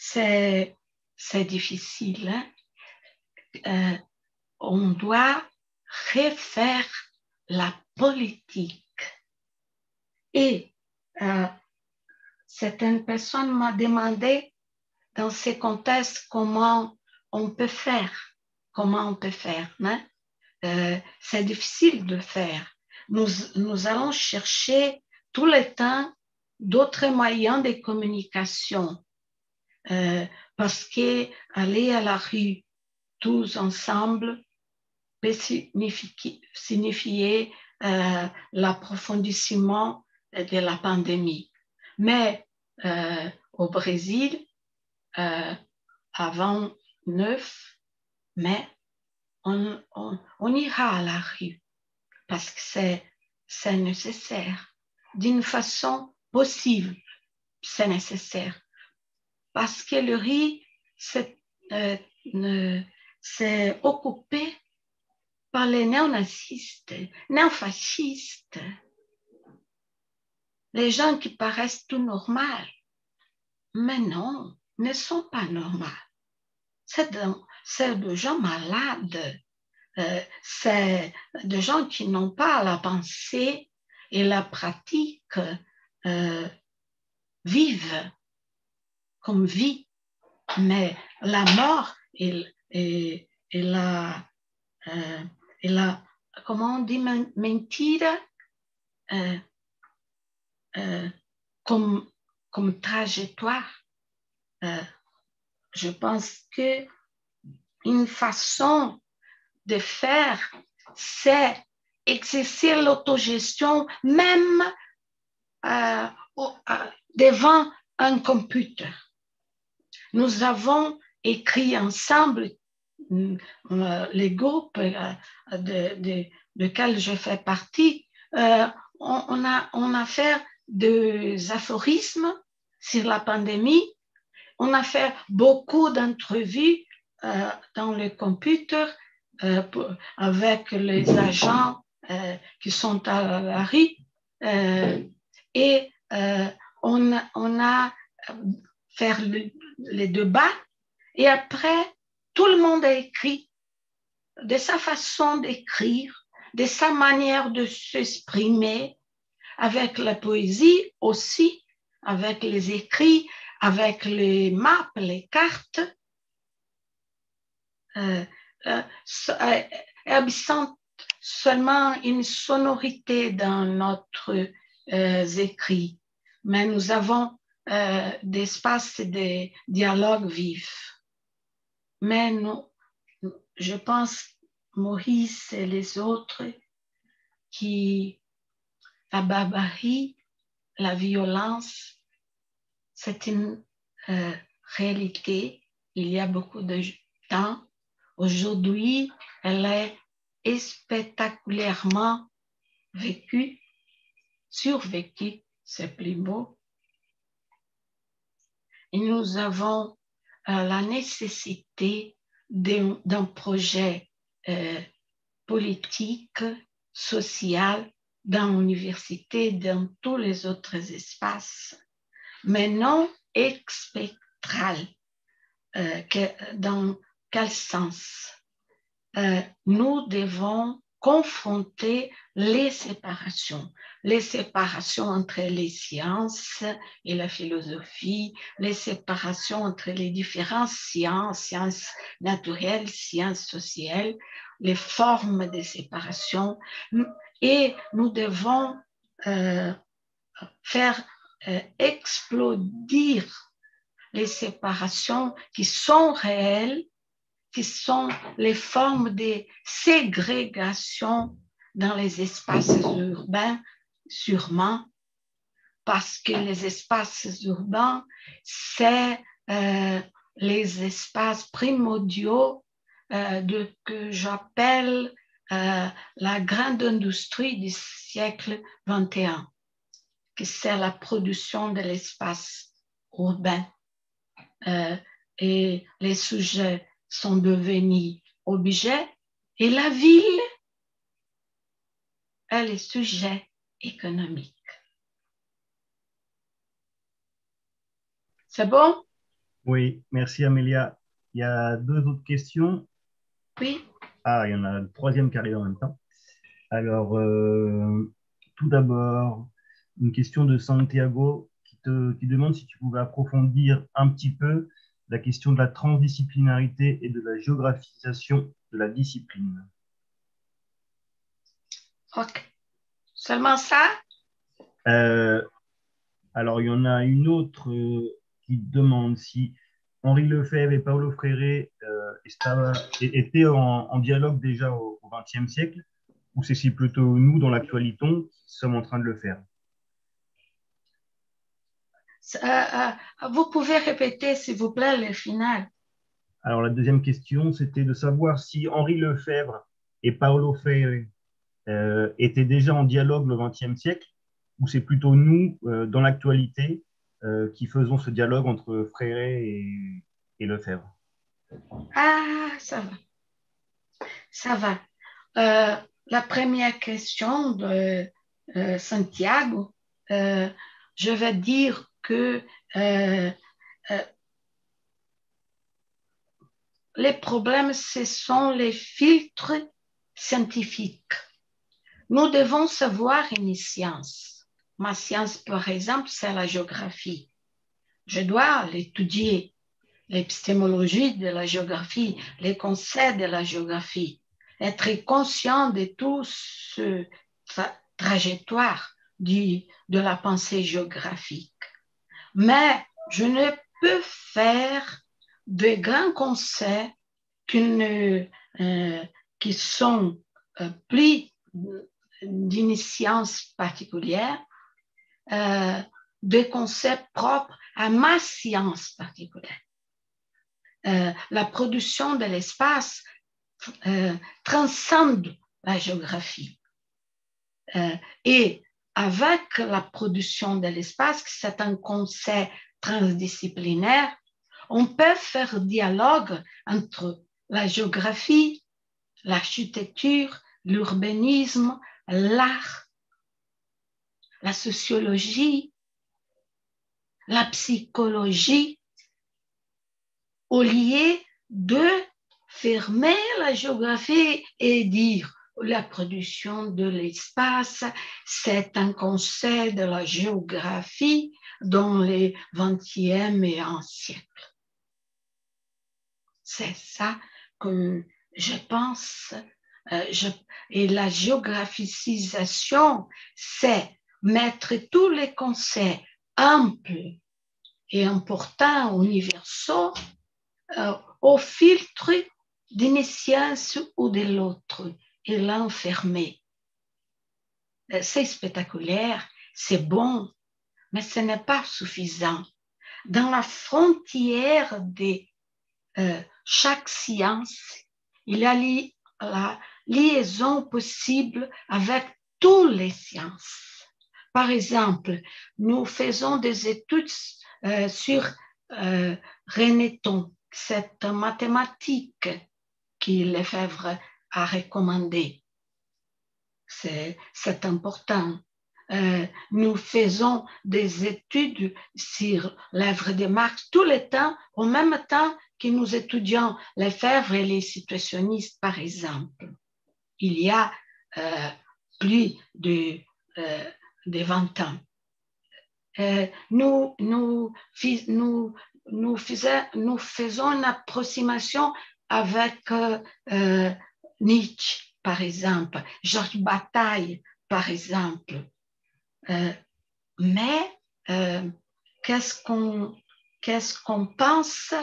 c'est difficile. Hein? On doit refaire la politique. Et certaines personnes m'ont demandé dans ces contextes comment on peut faire. Hein? C'est difficile de faire. Nous allons chercher tout le temps d'autres moyens de communication parce qu'aller à la rue tous ensemble peut signifier l'approfondissement de la pandémie. Mais au Brésil, avant 9 mai, on ira à la rue parce que c'est nécessaire. D'une façon possible, c'est nécessaire. Parce que le riz, c'est occupé par les néonazistes, néofascistes, les gens qui paraissent tout normaux, mais non, ne sont pas normaux. C'est des gens malades, c'est des gens qui n'ont pas la pensée et la pratique vive comme vie, mais la mort et la comment on dit mentira comme trajectoire. Je pense que une façon de faire, c'est exercer l'autogestion même devant un computer. Nous avons écrit ensemble, les groupes desquels je fais partie, on a fait des aphorismes sur la pandémie, on a fait beaucoup d'entrevues dans le computer avec les agents qui sont à la rue et on a fait les débats et après tout le monde a écrit de sa façon d'écrire, de sa manière de s'exprimer, avec la poésie aussi, avec les écrits, avec les maps, les cartes, absente seulement une sonorité dans notre écrit, mais nous avons des espaces de dialogue vif. Mais je pense, Maurice et les autres, la barbarie, la violence, c'est une réalité. Il y a beaucoup de temps. Aujourd'hui, elle est spectaculairement vécue, survécue, c'est plus beau. Et nous avons la nécessité d'un projet politique, social, dans l'université, dans tous les autres espaces, mais non spectral. Dans quel sens? Nous devons confronter les séparations entre les sciences et la philosophie, les séparations entre les différentes sciences naturelles, sciences sociales, les formes de séparation, et nous devons faire explodir les séparations qui sont réelles, qui sont les formes de ségrégation dans les espaces urbains, sûrement, parce que les espaces urbains, c'est les espaces primordiaux que j'appelle la grande industrie du siècle XXI, que c'est la production de l'espace urbain. Et les sujets sont devenus objets et la ville est le sujet économique. C'est bon? Oui, merci Amélia. Il y a deux autres questions. Oui, Ah, il y en a une troisième qui arrive en même temps. Alors, tout d'abord, une question de Santiago qui demande si tu pouvais approfondir un petit peu la question de la transdisciplinarité et de la géographisation de la discipline. ok. Seulement ça? Euh, alors, il y en a une autre qui demande si Henri Lefebvre et Paulo Freire étaient en dialogue déjà au XXe siècle, ou c'est si plutôt nous, dans l'actualité, qui sommes en train de le faire. Vous pouvez répéter, s'il vous plaît, le final. Alors, la deuxième question, c'était de savoir si Henri Lefebvre et Paulo Freire étaient déjà en dialogue le XXe siècle, ou c'est plutôt nous, dans l'actualité, qui faisons ce dialogue entre Freire et Lefebvre. Ah, ça va, ça va. La première question de Santiago, euh, je vais dire que euh, euh, les problèmes, ce sont les filtres scientifiques. Nous devons savoir une science. Ma science, par exemple, c'est la géographie. Je dois l'étudier, l'épistémologie de la géographie, les concepts de la géographie, être conscient de tout ce trajectoire de la pensée géographique. Mais je ne peux faire de grands concepts qui sont plus d'une science particulière, des concepts propres à ma science particulière. La production de l'espace transcende la géographie. Et avec la production de l'espace, c'est un concept transdisciplinaire, on peut faire dialogue entre la géographie, l'architecture, l'urbanisme, l'art, la sociologie, la psychologie, au lieu de fermer la géographie et dire la production de l'espace, c'est un concept de la géographie dans les 20e et 1 siècle. C'est ça que je pense. Et la géographisation, c'est mettre tous les concepts amples et importants, universaux, au filtre d'une science ou de l'autre et l'enfermer. C'est spectaculaire, c'est bon, mais ce n'est pas suffisant. Dans la frontière de chaque science, il y a la liaison possible avec toutes les sciences. Par exemple, nous faisons des études sur Renéton, cette mathématique que Lefebvre a recommandée. C'est important. Nous faisons des études sur l'œuvre de Marx tout le temps, en même temps que nous étudions Lefebvre et les situationnistes, par exemple. Il y a plus de 20 ans. Nous faisons une approximation avec Nietzsche, par exemple, Georges Bataille, par exemple. Mais qu'est-ce qu'on pense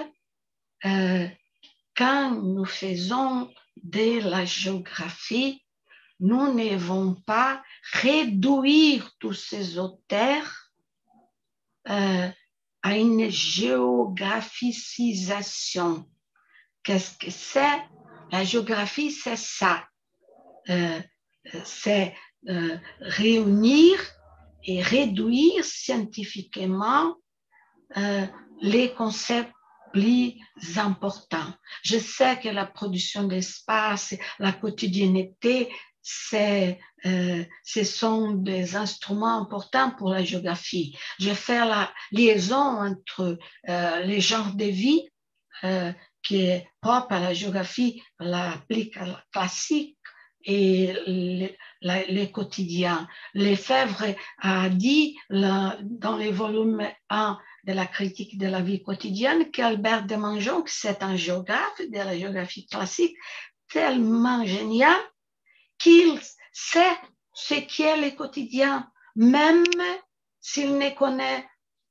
quand nous faisons de la géographie? Nous ne devons pas réduire tous ces auteurs à une géographisation. Qu'est-ce que c'est? La géographie, c'est ça. C'est réunir et réduire scientifiquement les concepts plus importants. Je sais que la production d'espace, la quotidienneté, ce sont des instruments importants pour la géographie. Je fais la liaison entre les genres de vie qui est propre à la géographie, l'applique à la classique et les quotidiens. Lefebvre a dit dans le volume 1 de la critique de la vie quotidienne qu'Albert de Mangeon, c'est un géographe de la géographie classique, tellement génial qu'il sait ce qu'est le quotidien, même s'il ne connaît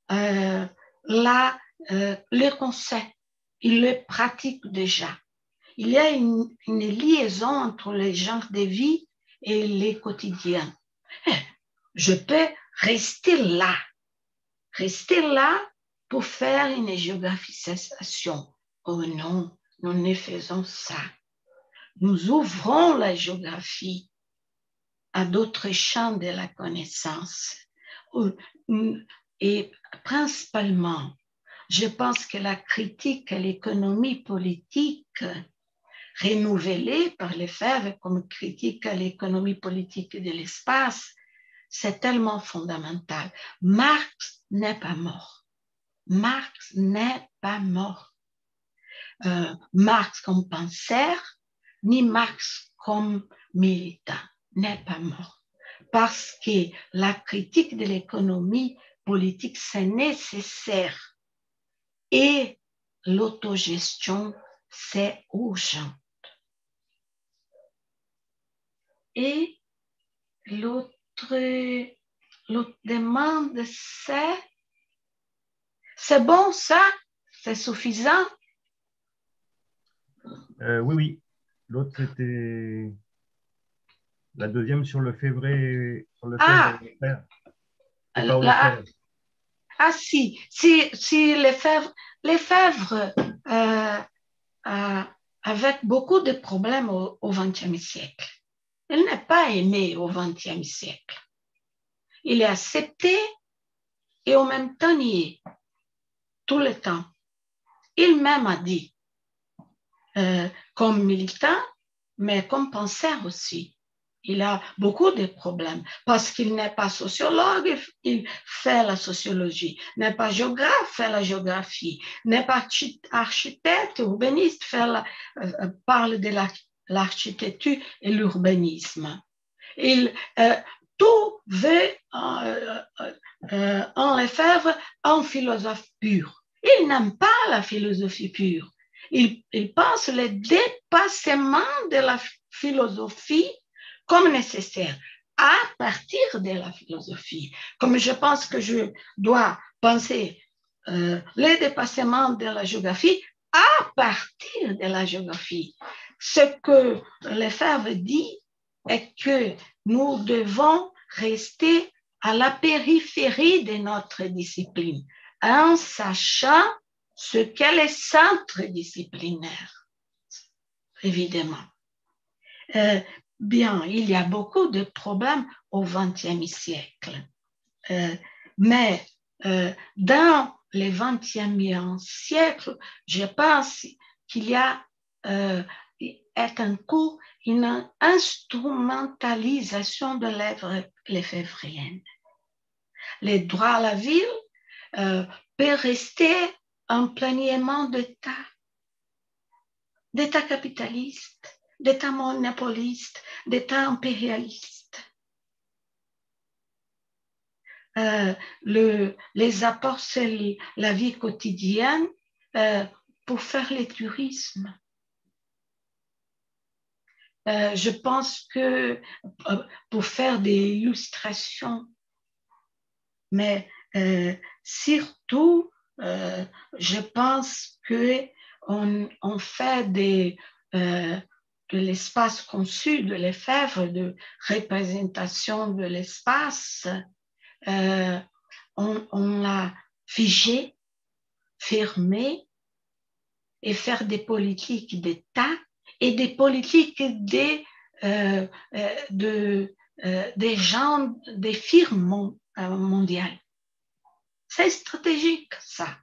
le concept. Il le pratique déjà. Il y a une liaison entre les genres de vie et les quotidiens. Je peux rester là pour faire une géographisation. Oh non, nous ne faisons ça. Nous ouvrons la géographie à d'autres champs de la connaissance. Et principalement, je pense que la critique à l'économie politique, renouvelée par Lefebvre comme critique à l'économie politique de l'espace, c'est tellement fondamental. Marx n'est pas mort. Marx n'est pas mort. Marx comme penseur, ni Marx comme militant n'est pas mort. Parce que la critique de l'économie politique, c'est nécessaire. Et l'autogestion, c'est urgent. Et l'autre demande, c'est bon ça? C'est suffisant? Oui. L'autre, c'était la deuxième sur le février. Sur le février. Si Lefebvre avec beaucoup de problèmes au XXe siècle. Il n'est pas aimé au XXe siècle. Il est accepté et en même temps nié, tout le temps. Il même a dit, comme militant, mais comme penseur aussi. Il a beaucoup de problèmes parce qu'il n'est pas sociologue, il fait la sociologie, n'est pas géographe, fait la géographie, n'est pas architecte, urbaniste, parle de l'architecture et l'urbanisme. Il tout veut en Lefebvre un philosophe pur. Il n'aime pas la philosophie pure. Il pense le dépassement de la philosophie comme nécessaire à partir de la philosophie. Comme je pense que je dois penser le dépassement de la géographie à partir de la géographie. Ce que Lefebvre dit est que nous devons rester à la périphérie de notre discipline en sachant ce qu'est le centre disciplinaire, évidemment. Bien, il y a beaucoup de problèmes au XXe siècle, mais dans le XXe siècle, je pense qu'il y a est en cours une instrumentalisation de l'œuvre lefévrienne. Le droit à la ville peut rester un plaignement d'État capitaliste, d'État monopoliste, d'État impérialiste. Les apports sur la vie quotidienne pour faire le tourisme. Je pense que pour faire des illustrations, mais surtout, je pense qu'on fait de l'espace conçu de Lefebvre, de représentation de l'espace, on l'a figé, fermé, et faire des politiques d'État et des politiques des gens, des firmes mondiales. C'est stratégique, ça.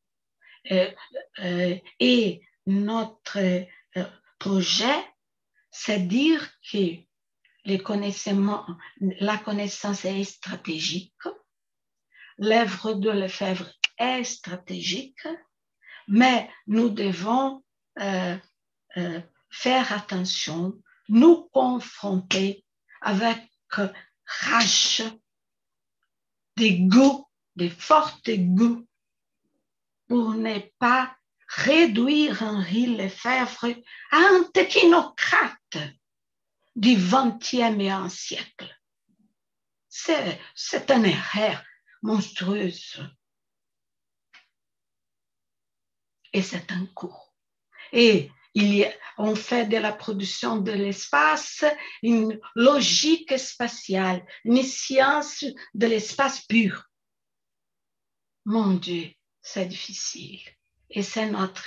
Et notre projet, c'est dire que la connaissance est stratégique, l'œuvre de Lefebvre est stratégique, mais nous devons faire attention, nous confronter avec rage, des goûts, des forts goûts, pour ne pas réduire Henri Lefebvre à un technocrate du XXe siècle. C'est une erreur monstrueuse. Et c'est un cours. Et on fait de la production de l'espace une logique spatiale, une science de l'espace pur. Mon Dieu, c'est difficile. Et c'est notre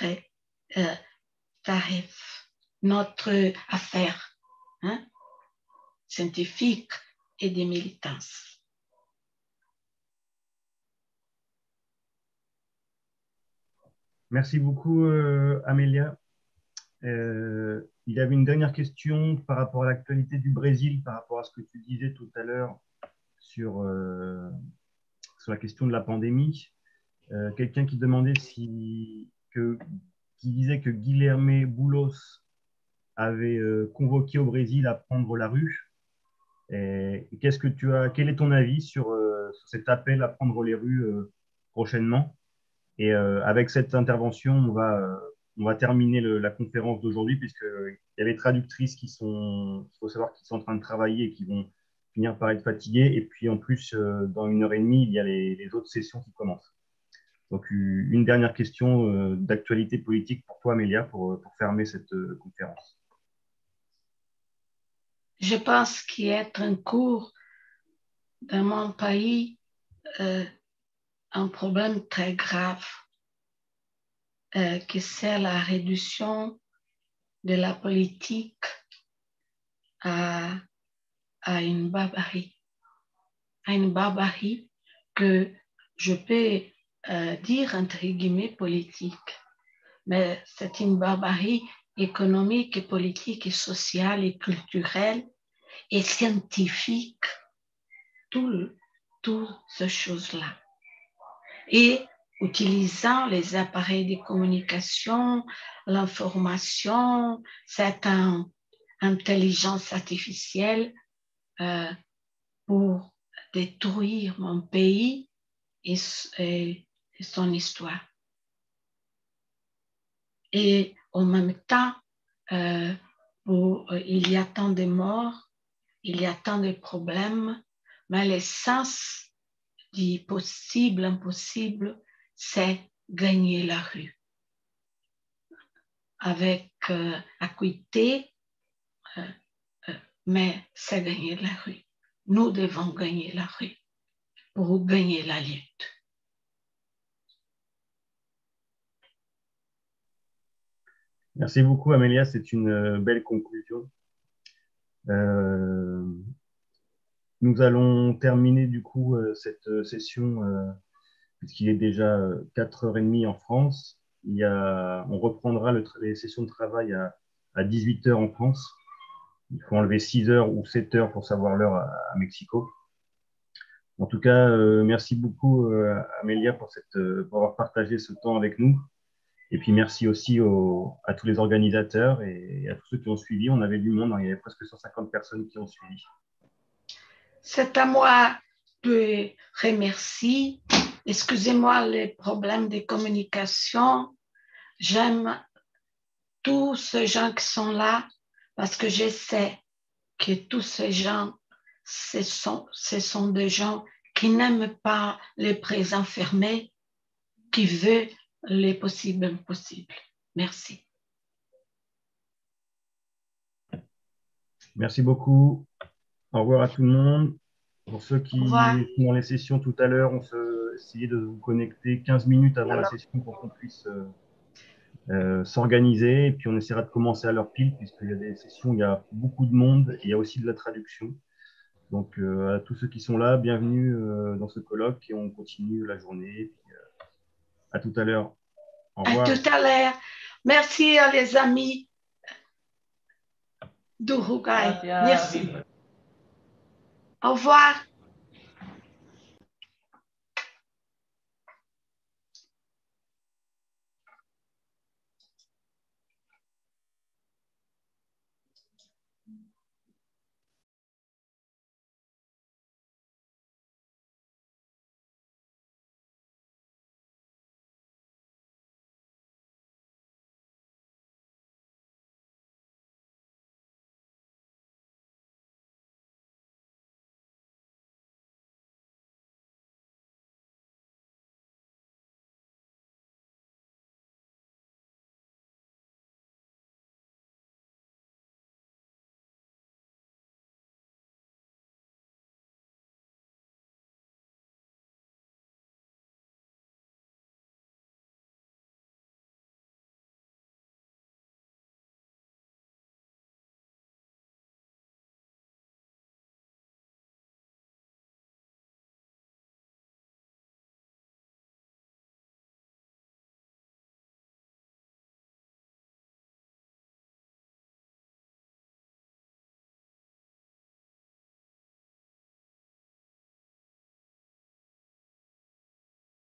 tarif, notre affaire scientifique et de militance. Merci beaucoup, Amélia. Il y avait une dernière question par rapport à l'actualité du Brésil, par rapport à ce que tu disais tout à l'heure sur la question de la pandémie. Quelqu'un qui demandait qui disait que Guilherme Boulos avait convoqué au Brésil à prendre la rue. Et quel est ton avis sur cet appel à prendre les rues prochainement? Et avec cette intervention, on va terminer la conférence d'aujourd'hui, puisqu'il y a les traductrices il faut savoir, qui sont en train de travailler et qui vont finir par être fatiguées. Et puis en plus, dans 1 heure et demie, il y a les autres sessions qui commencent. Donc une dernière question d'actualité politique pour toi, Amélia, pour fermer cette conférence. Je pense qu'il y a un cours dans mon pays, un problème très grave, que c'est la réduction de la politique à une barbarie. À une barbarie que je peux dire entre guillemets politique. Mais c'est une barbarie économique et politique et sociale et culturelle et scientifique. Toutes ces choses-là. Et utilisant les appareils de communication, l'information, cette intelligence artificielle pour détruire mon pays et son histoire. Et en même temps, il y a tant de morts, il y a tant de problèmes, mais l'essence du possible, impossible, c'est gagner la rue. Avec acuité, mais c'est gagner la rue. Nous devons gagner la rue pour gagner la lutte. Merci beaucoup, Amélia. C'est une belle conclusion. Nous allons terminer du coup cette session, puisqu'il est déjà 4h30 en France. On reprendra les sessions de travail à 18h en France. Il faut enlever 6h ou 7h pour savoir l'heure à Mexico. En tout cas, merci beaucoup, Amélia, pour avoir partagé ce temps avec nous. Et puis, merci aussi à tous les organisateurs et à tous ceux qui ont suivi. On avait du monde, il y avait presque 150 personnes qui ont suivi. C'est à moi de remercier. Excusez-moi les problèmes de communication. J'aime tous ces gens qui sont là parce que je sais que tous ces gens, ce sont des gens qui n'aiment pas les présents fermés, qui veulent les possibles impossibles. Merci. Merci beaucoup. Au revoir à tout le monde. Pour ceux qui sont dans les sessions tout à l'heure, on se essayait de vous connecter 15 minutes avant la session pour qu'on puisse s'organiser. Et puis, on essaiera de commencer à l'heure pile, puisqu'il y a des sessions où il y a beaucoup de monde et il y a aussi de la traduction. Donc, à tous ceux qui sont là, bienvenue dans ce colloque et on continue la journée. Et puis, à tout à l'heure. Au revoir. À tout à l'heure. Merci à les amis d'Uruguay. Merci. Au revoir.